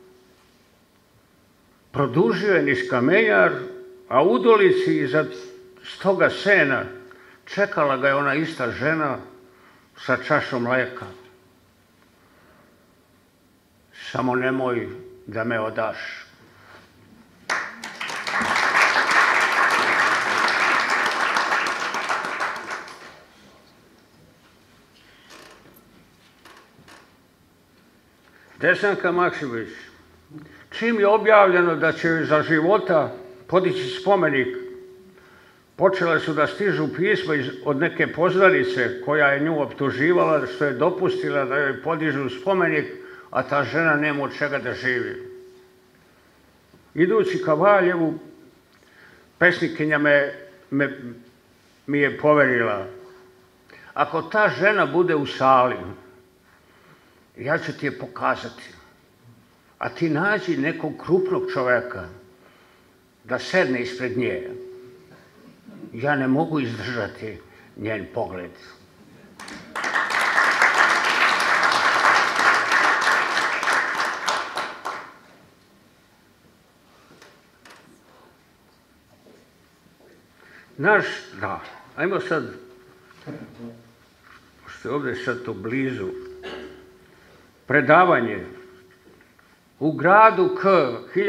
Produžio je niz kamenjar, a u udolici iza stoga sena čekala ga je ona ista žena sa čašom mleka. Samo nemoj da me odaš. Desanka Maksimović, čim je objavljeno da će za života podići spomenik, počele su da stižu pisma od neke poznanice koja je nju optuživala što je dopustila da joj podižu spomenik, a ta žena nema od čega da živi. Idući ka Valjevu, pesnikinja mi je poverila, ako ta žena bude u sali, ja ću ti je pokazati, a ti nađi nekog krupnog čoveka da sedne ispred nje. Ja ne mogu izdržati njen pogled. Da, ajmo sad, pošto je ovdje sad to blizu, predavanje. U gradu K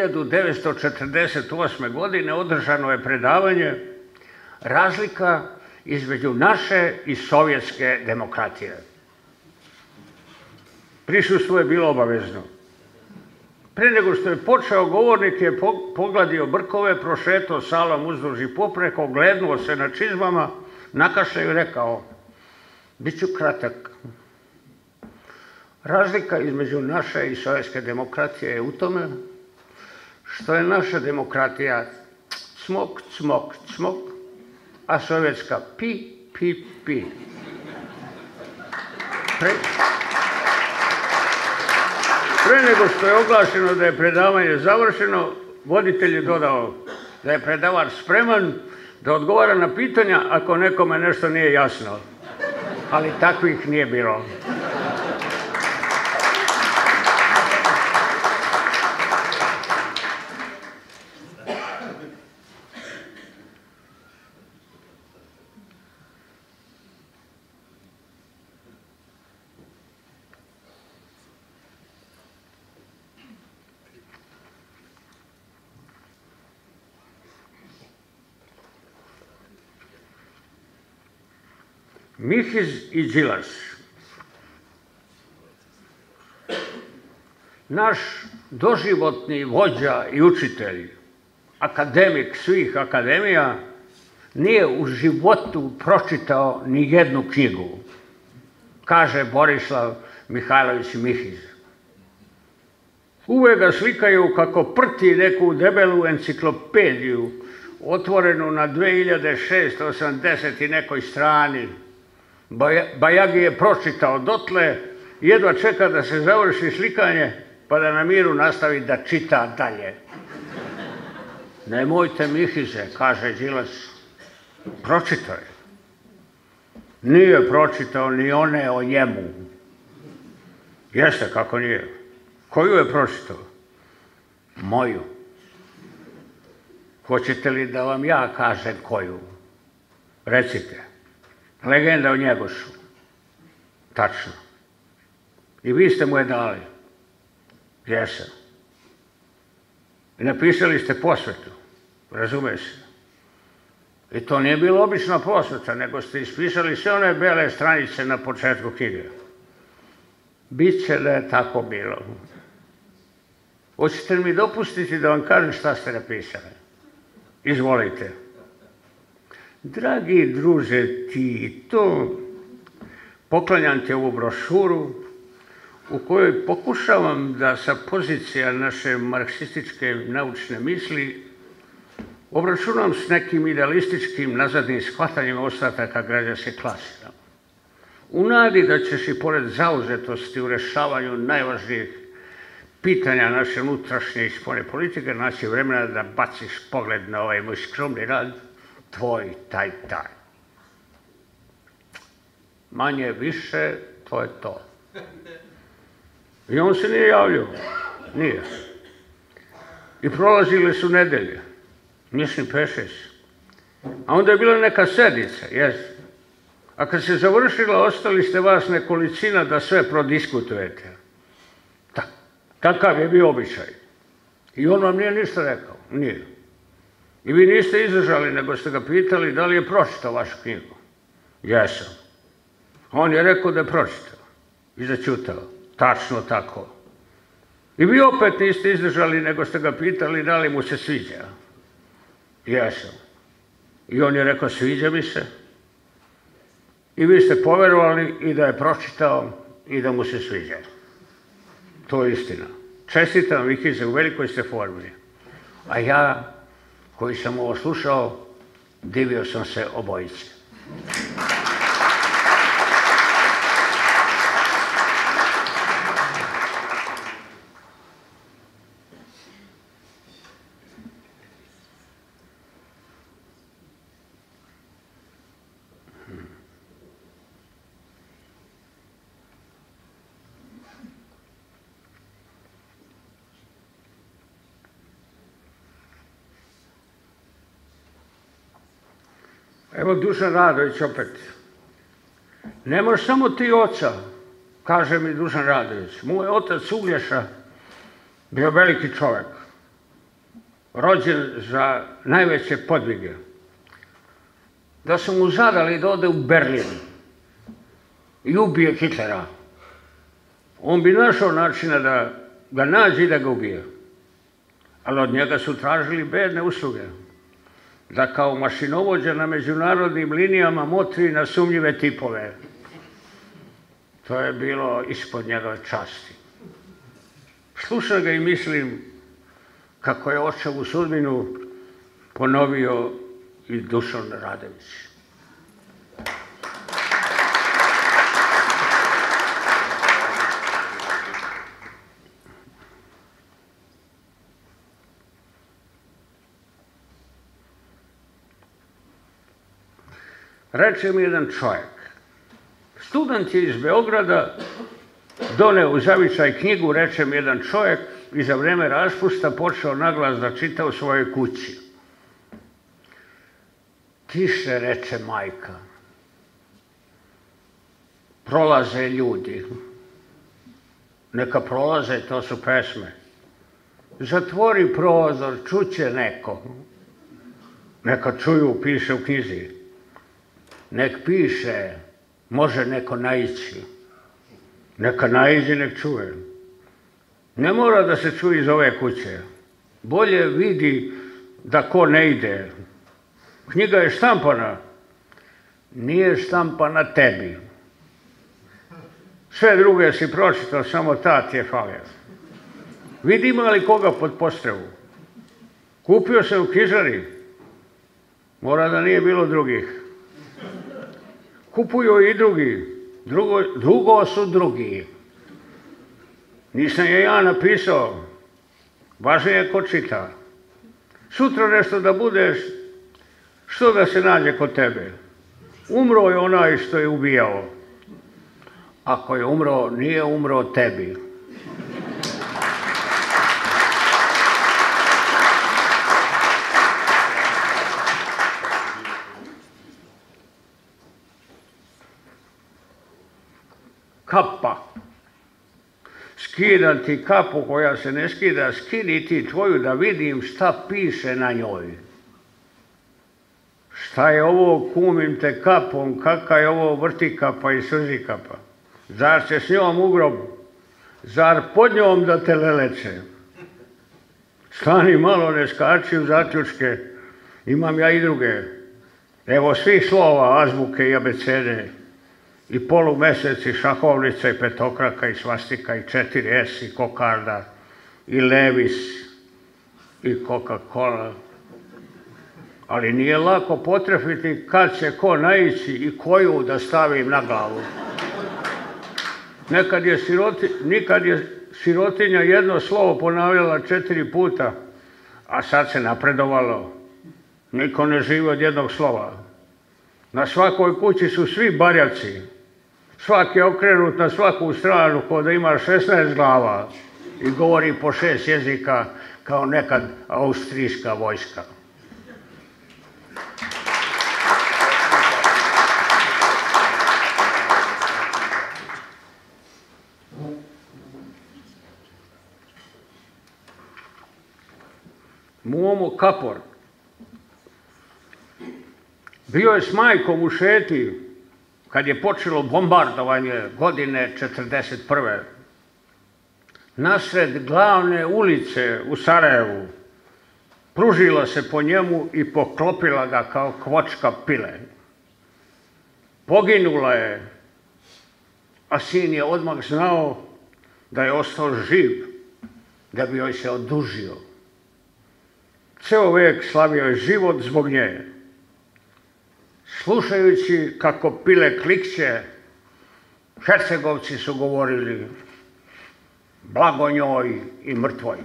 1948. godine održano je predavanje razlika između naše i sovjetske demokratije. Prisustvo je bilo obavezno. Pre nego što je počeo, govornik je pogladio brkove, prošetao salom uzduž i popreko, oglednuo se na čizmama, nakašljao i rekao: bit ću kratak. Razlika između naše i sovjetske demokratije je u tome što je naša demokratija cmok, cmok, cmok, a sovjetska pi, pi, pi. Pre nego što je oglašeno da je predavanje završeno, voditelj je dodao da je predavač spreman da odgovara na pitanja ako nekome nešto nije jasno. Ali takvih nije bilo. Mihiz i Đilas, naš doživotni vođa i učitelj, akademik svih akademija, nije u životu pročitao ni jednu knjigu, kaže Borislav Mihajlović Mihiz. Uvek ga slikaju kako prti neku debelu enciklopediju, otvorenu na 2680 i nekoj strani. Bajagi je pročitao dotle, jedva čeka da se završi slikanje, pa da na miru nastavi da čita dalje. Nemojte, Mihize, kaže Đilas, pročitao je. Nije pročitao ni one o njemu. Jeste, kako nije. Koju je pročitao? Moju. Hoćete li da vam ja kažem koju? Recite. Legenda o Njegošu. Tačno. I vi ste mu je dali. Jesam. I napisali ste posvetu. Razume se. I to nije bilo obična posveta, nego ste ispisali sve one bele stranice na početku knjige. Biće da je tako bilo. Hoćete li mi dopustiti da vam kažem šta ste napisali? Izvolite. Dragi druže Tito, poklanjam ti ovu brošuru u kojoj pokušavam da sa pozicija naše marksističke naučne misli obračunam s nekim idealističkim nazadnim shvatanjem ostataka građanske klase. U nadi da ćeš i pored zauzetosti u rešavanju najvažnijih pitanja naše unutrašnje i spoljne politike naći vremena da baciš pogled na ovaj moj skromni rad, tvoj taj. Manje više, to je to. I on se nije javljao. Nije. I prolazile su nedelje. Mjesni pešeš. A onda je bila neka sednica, jes. A kad se završila, ostali ste vas nekolicina da sve prodiskutujete. Takav je bio običaj. I on vam nije ništa rekao. Nije. I vi niste izdržali, nego ste ga pitali da li je pročitao vašu knjigu. Jesam. On je rekao da je pročitao. I začutao. Tačno tako. I vi opet niste izdržali, nego ste ga pitali da li mu se sviđa. Jesam. I on je rekao sviđa mi se. I vi ste poverovali i da je pročitao i da mu se sviđa. To je istina. Čestitam, Mihize, u velikoj ste formi. A ja, koji sam ovo slušao, divio sam se obojici. Evo Dušan Radović opet. Nemaš samo ti oca, kaže mi Dušan Radović. Moj otac Uglješa bio veliki čovjek, rođen za najveće podvige. Da su mu zadali da ode u Berlin i ubije Hitlera. On bi našao načina da ga nađe i da ga ubije. Ali od njega su tražili bedne usluge. Da kao mašinovođa na međunarodnim linijama motri na sumnjive tipove. To je bilo ispod njegove časti. Slušam ga i mislim kako je očevu sudbinu ponovio i Dušan Radović. Reče mi jedan čovjek, student je iz Beograda, doneo u zavičaj knjigu, reče mi jedan čovjek, i za vreme raspusta počeo naglas da čita u svojoj kući. Tiše, reče majka, prolaze ljudi. Neka prolaze, to su pesme. Zatvori prozor, čuće neko. Neka čuju, piše u knjizi. Nek piše, može neko naići. Neka naiđe, nek čuje. Ne mora da se čuje iz ove kuće. Bolje vidi da ko ne ide. Knjiga je štampana. Nije štampana tebi. Sve druge si pročitao, samo ta ti je falila. Vidi ima li koga pod postrevu. Kupio se u knjižari. Mora da nije bilo drugih. Kupuju i drugi. Drugo su drugi. Nisam je ja napisao. Važno je ko čita. Sutra nešto da budeš, što da se nađe kod tebe? Umro je onaj što je ubijao. Ako je umro, nije umro tebi. Kapa. Skidam ti kapu koja se ne skida, skidi ti tvoju da vidim šta piše na njoj. Šta je ovo, kumim te kapom, kaka je ovo vrtikapa i srzikapa? Zar će s njom u grob? Zar pod njom da te leleče? Stani malo, ne skači u zaključke, imam ja i druge. Evo svih slova, azbuke i abecede, i polumesec, i šahovnica, i petokraka, i svastika, i 4S, i kokarda, i Levis, i Coca-Cola. Ali nije lako potrefiti kad će ko naići i koju da stavim na glavu. Nikad je sirotinja jedno slovo ponavljala 4 puta, a sad se napredovalo. Niko ne živi od jednog slova. Na svakoj kući su svi barjavci. Svaki je okrenut na svaku stranu kao da ima 16 glava i govori po 6 jezika kao nekad austrijska vojska. Muomo Kapor bio je s majkom u šeti kad je počelo bombardovanje godine 1941. Nasred glavne ulice u Sarajevu pružila se po njemu i poklopila ga kao kvočka pile. Poginula je, a sin je odmah znao da je ostao živ, da bi joj se odužio. Ceo vek slavio je život zbog nje. Slušajući kako pile klikće, Hercegovci su govorili blago njoj i mrtvoj.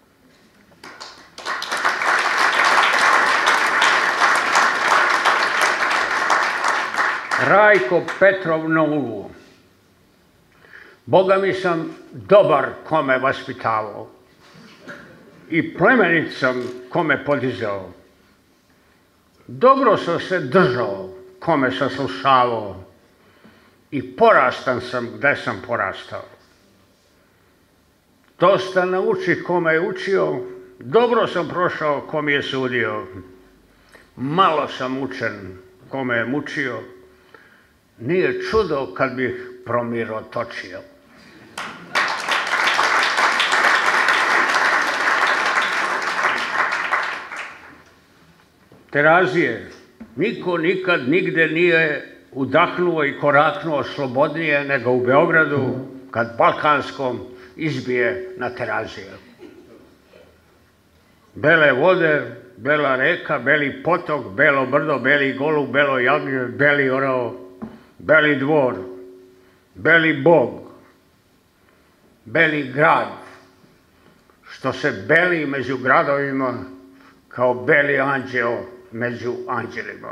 Rajko Petrov Noulu. Boga mi sam dobar kome vaspitavao i plemenit sam kome podizao. dobro sam se držao kome sam slušavao i porastan sam gde sam porastao. Dosta nauči kome je učio, dobro sam prošao kom je sudio. Malo sam učen kome je mučio, nije čudo kad bih promirotočio. Terazije, niko nikad nigde nije udahnuo i koraknuo slobodnije nego u Beogradu kad Balkanskom izbije na Terazije. Bele vode, bela reka, beli potok, belo brdo, beli golub, belo jagnje, beli orao, beli dvor, beli bog, beli grad, što se beli među gradovima kao beli anđeo među anđelima.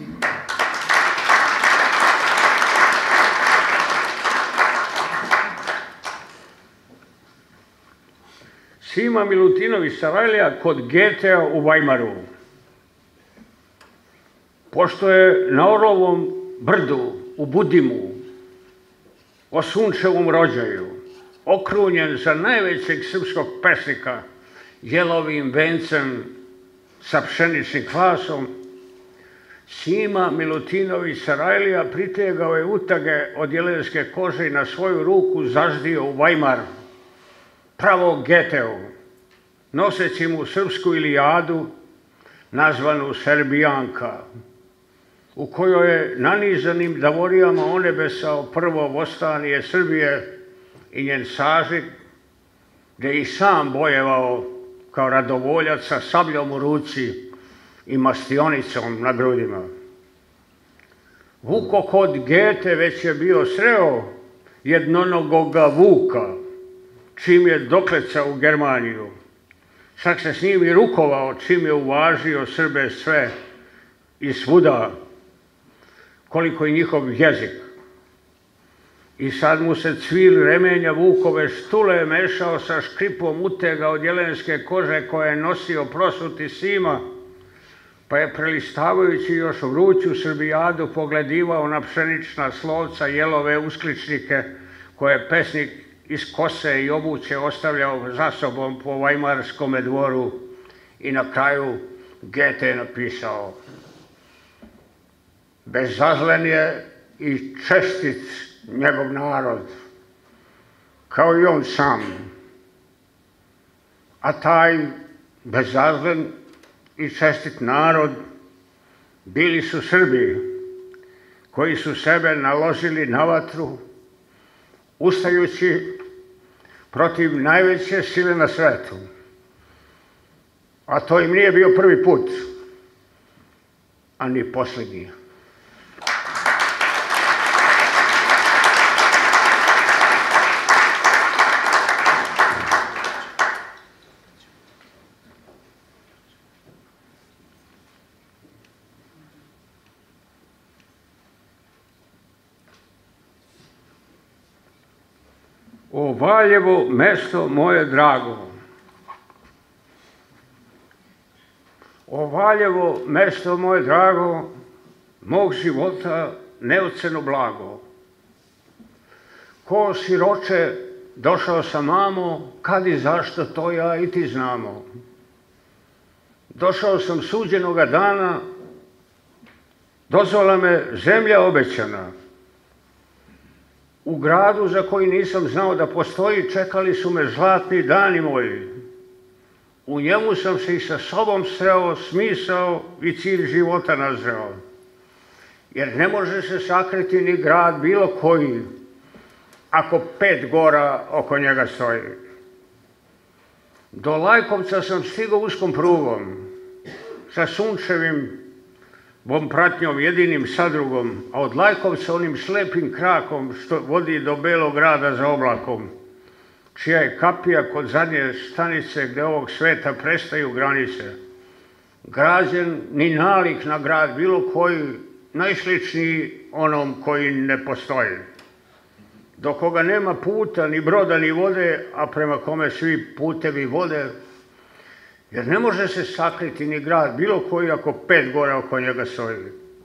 Sima Milutinović Sarajlija kod Goethea u Vajmaru. Pošto je na Orlovom brdu u Budimu o sunčevom rođaju okrunjen za najvećeg srpskog pesnika jelovim vencem sa pšeničnim klasom, Sima Milutinović Sarajlija pritegao je utage od jelenske kože i na svoju ruku zaždio u Vajmar, pravo Goetheu, noseći mu srpsku Ilijadu, nazvanu Srbijanka, u kojoj je nanizanim davorijama onebesao prvo vostanije Srbije i njen sažig, gde i sam bojevao kao radovoljac sa sabljom u ruci i mastionicom na grudima. Vuko kod Goethe već je bio sreo jednonogoga Vuka, čim je doklecao u Germaniju. Čak se s njim i rukovao, čim je uvažio Srbe sve i svuda, koliko i njihov jezik. I sad mu se cvil remenja Vukove štule mešao sa škripom utega od jelenske kože koje je nosio prosuti Sima, pa je prelistavajući još vruću Srbijadu pogledivao na pšenična slovca jelove uskličnike koje je pesnik iz kose i obuće ostavljao za sobom po Vajmarskome dvoru i na kraju Goethe je napisao: bezazlen je i čestit njegov narod, kao i on sam, a taj bezazlen i čestit narod bili su Srbi koji su sebe naložili na vatru ustajući protiv najveće sile na svetu. A to im nije bio prvi put, a ni posljednji. O Valjevo, mesto moje drago, o Valjevo, mesto moje drago, mog života neoceno blago. Ko siroče došao sam mamo, kad i zašto to ja i ti znamo. Došao sam suđenoga dana, dozvala me zemlja obećana. U gradu za koji nisam znao da postoji, čekali su me zlatni dani moji. U njemu sam se i sa sobom sreo, smisao i cilj života nazreo. Jer ne može se sakriti ni grad bilo koji, ako 5 gora oko njega stoji. Do Lajkovca sam stigao uskom prugom, sa sunčevim pratnjom, jedinim sadrugom, a od Lajkovca onim slepim krakom što vodi do Belog grada za oblakom, čija je kapija kod zadnje stanice gde ovog sveta prestaju granice. Građen ni nalik na grad bilo koji, najsličniji onom koji ne postoji. Do koga nema puta, ni broda, ni vode, a prema kome svi putevi vode, Jer ne može se sakriti ni grad bilo koji ako 5 gora oko njega stoji.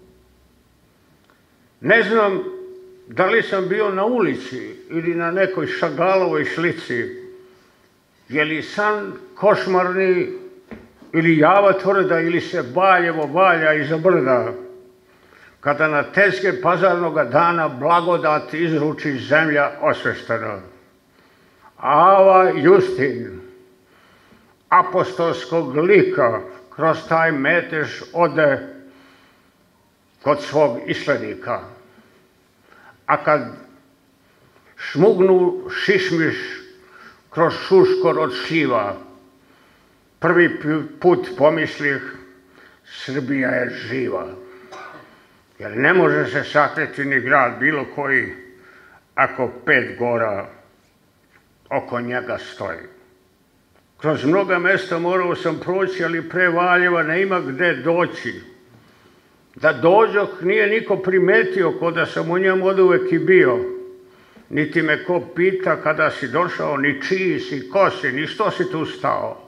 Ne znam da li sam bio na ulici ili na nekoj Šagalovoj slici, je li san košmarni ili java tvrda ili se Valjevo valja iza brda, kada na tezge pazarnoga dana blagodat izruči zemlja osveštena. Ava Justin, apostolskog lika, kroz taj metež ode kod svog islednika. A kad šmugnu šišmiš kroz šuškor od šljiva, prvi put pomislih, Srbija je živa. Jer ne može se sakriti ni grad bilo koji ako 5 gora oko njega stoji. Kroz mnoga mesta morao sam proći, ali pre Valjeva ne ima gde doći. Da dođoh nije niko primetio, ko da sam u njemu oduvek i bio. Niti me ko pita kada si došao, ni čiji si, ko si, ni što si tu stao.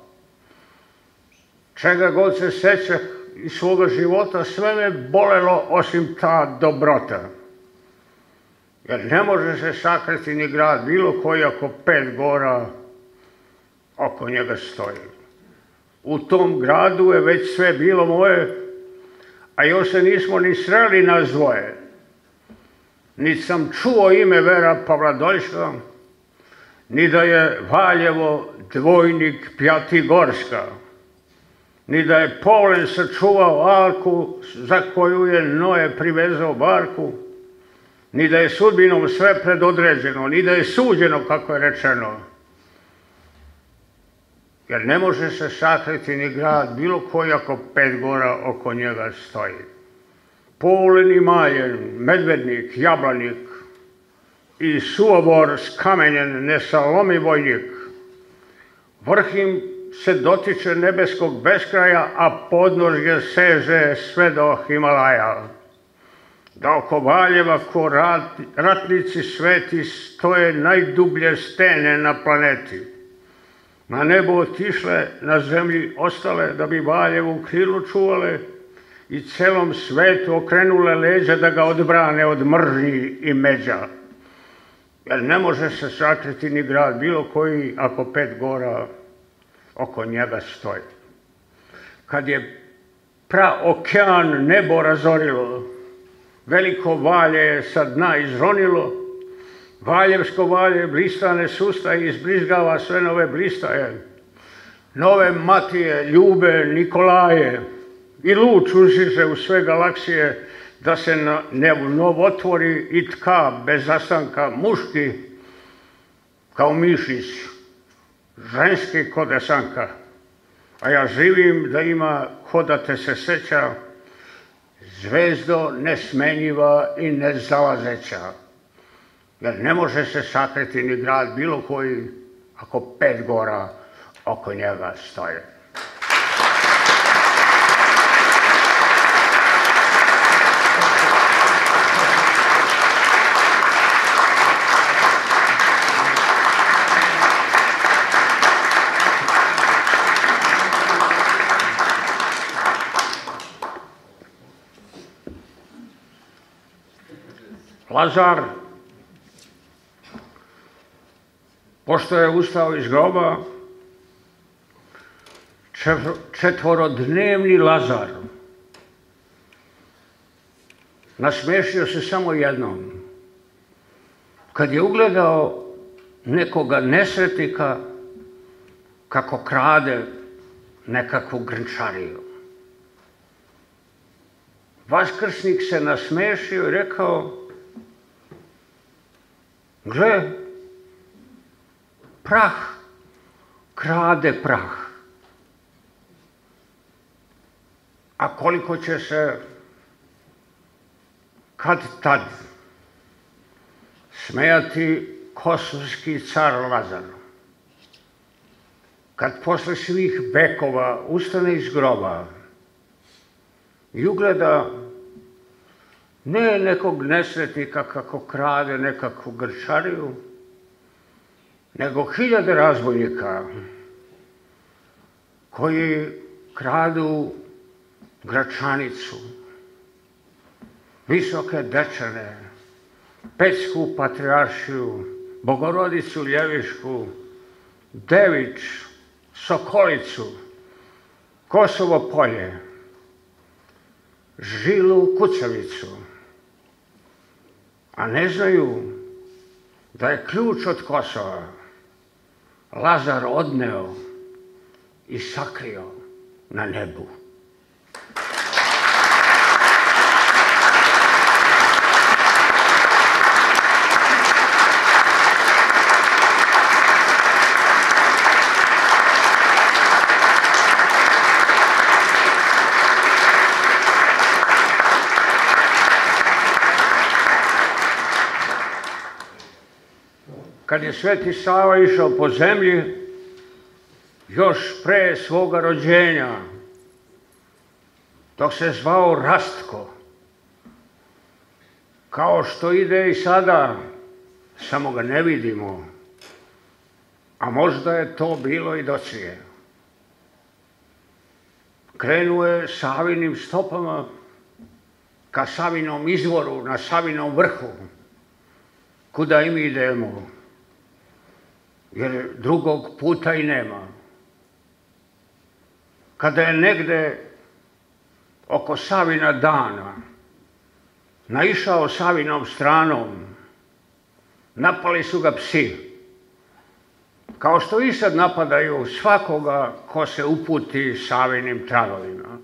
Čega god se sećah iz svoga života, sve me bolelo osim ta dobrota. Jer ne može se sakriti ni grad bilo koji ako 5 gora oko njega stoji. U tom gradu je već sve bilo moje, a još se nismo ni sreli nas dvoje. Ni sam čuo ime Vera Pavladoljska, ni da je Valjevo dvojnik Pjatigorska, ni da je Povlen sačuvao Alku za koju je Noe privezao barku, ni da je sudbinom sve predodređeno, ni da je suđeno, kako je rečeno. Jer ne može se sakriti ni grad bilo koji ako 5 gora oko njega stoji. Povlen i Maljen, Medvednik, Jablanik i Suobor skamenjen nesalomi vojnik. Vrh im se dotiče nebeskog beskraja, a podnožje seže sve do Himalaja. Da oko Valjeva ko ratnici sveti stoje najdublje stene na planeti. Na nebo otišle, na zemlji ostale, da bi Valjevu krilu čuvale i celom svetu okrenule leđa da ga odbrane od mržnji i međa. Jer ne može se sakriti ni grad bilo koji ako 5 gora oko njega stoji. Kad je praokean nebo razorilo, veliko valje je sa dna izronilo, Valjevsko valje blistane sustaje izbrizgava sve nove blistaje, nove Matije, Ljube, Nikolaje, i luč užiže u sve galaksije, da se na nebu novotvori i tka bez zastanka muški kao mišić, ženski ko desanka. A ja živim da ima ko da te se seća, zvezdo nesmenjiva i nezalazeća. Jer ne može se sakriti ni grad bilo koji ako 5 gora oko njega stoje. Lazar, pošto je ustao iz groba, četvorodnevni Lazar, nasmešio se samo jednom, kad je ugledao nekoga nesretnika kako krade nekakvu grnčariju. Vaskrsnik se nasmešio i rekao: gle, prah krade prah. A koliko će se kad tad smejati kosovski car Lazar, kad posle svih vekova ustane iz groba i ugleda ne nekog nesretnika kako krade nekakvu grčariju, nego 1000 razbojnika koji kradu Gračanicu, Visoke Dečane, Pećku patrijaršiju, Bogorodicu Ljevišku, Devič, Sokolicu, Kosovo Polje, Žilu Kucavicu, a ne znaju da je ključ od Kosova Lazar odneo i sakrio na nebu. Kad je Sveti Sava išao po zemlji, još pre svoga rođenja, dok se zvao Rastko, kao što ide i sada, samo ga ne vidimo, a možda je to bilo i docije. Krenuo je Savinim stopama ka Savinom izvoru, na Savinom vrhu, kuda i mi idemo, jer drugog puta i nema. Kada je negde oko Savina dana naišao Savinom stranom, napali su ga psi, kao što i sad napadaju svakoga ko se uputi Savinim tragovima.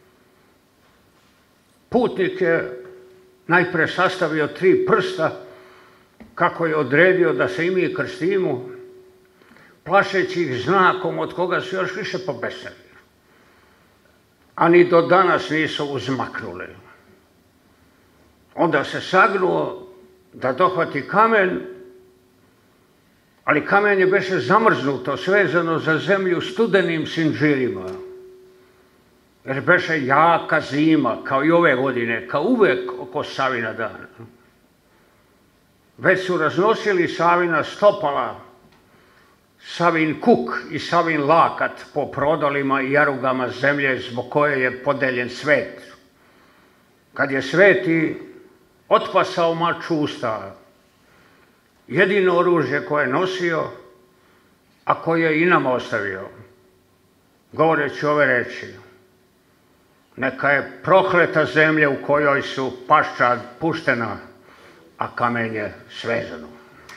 Putnik je najpre sastavio 3 prsta, kako je odredio da se i mi krstimo, plašeći ih znakom od koga su još više pobesnili. A ni do danas nisu uzmaknuli. Onda se sagnuo da dohvati kamen, ali kamen je beše zamrznuto, svezano za zemlju studenim sinđirima. Jer beše jaka zima, kao i ove godine, kao uvek oko Savina dana. Već su raznosili Savina stopala, Savin kuk i Savin lakat po prodolima i jarugama zemlje zbog koje je podeljen svet. Kad je Sveti otpasao mač usta, jedino oružje koje je nosio, a koje je i nama ostavio, govoreći ove reči: neka je prokleta zemlja u kojoj su paščad puštena, a kamenje svezano.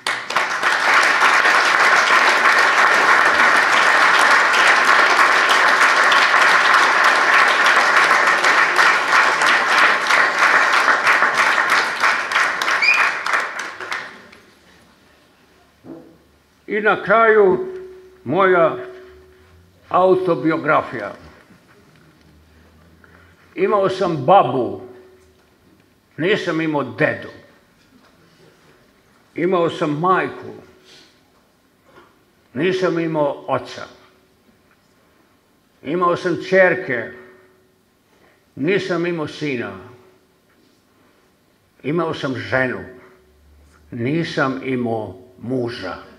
I na kraju moja autobiografija. Imao sam babu, nisam imao dedu. Imao sam majku, nisam imao oca. Imao sam ćerke, nisam imao sina. Imao sam ženu, nisam imao muža.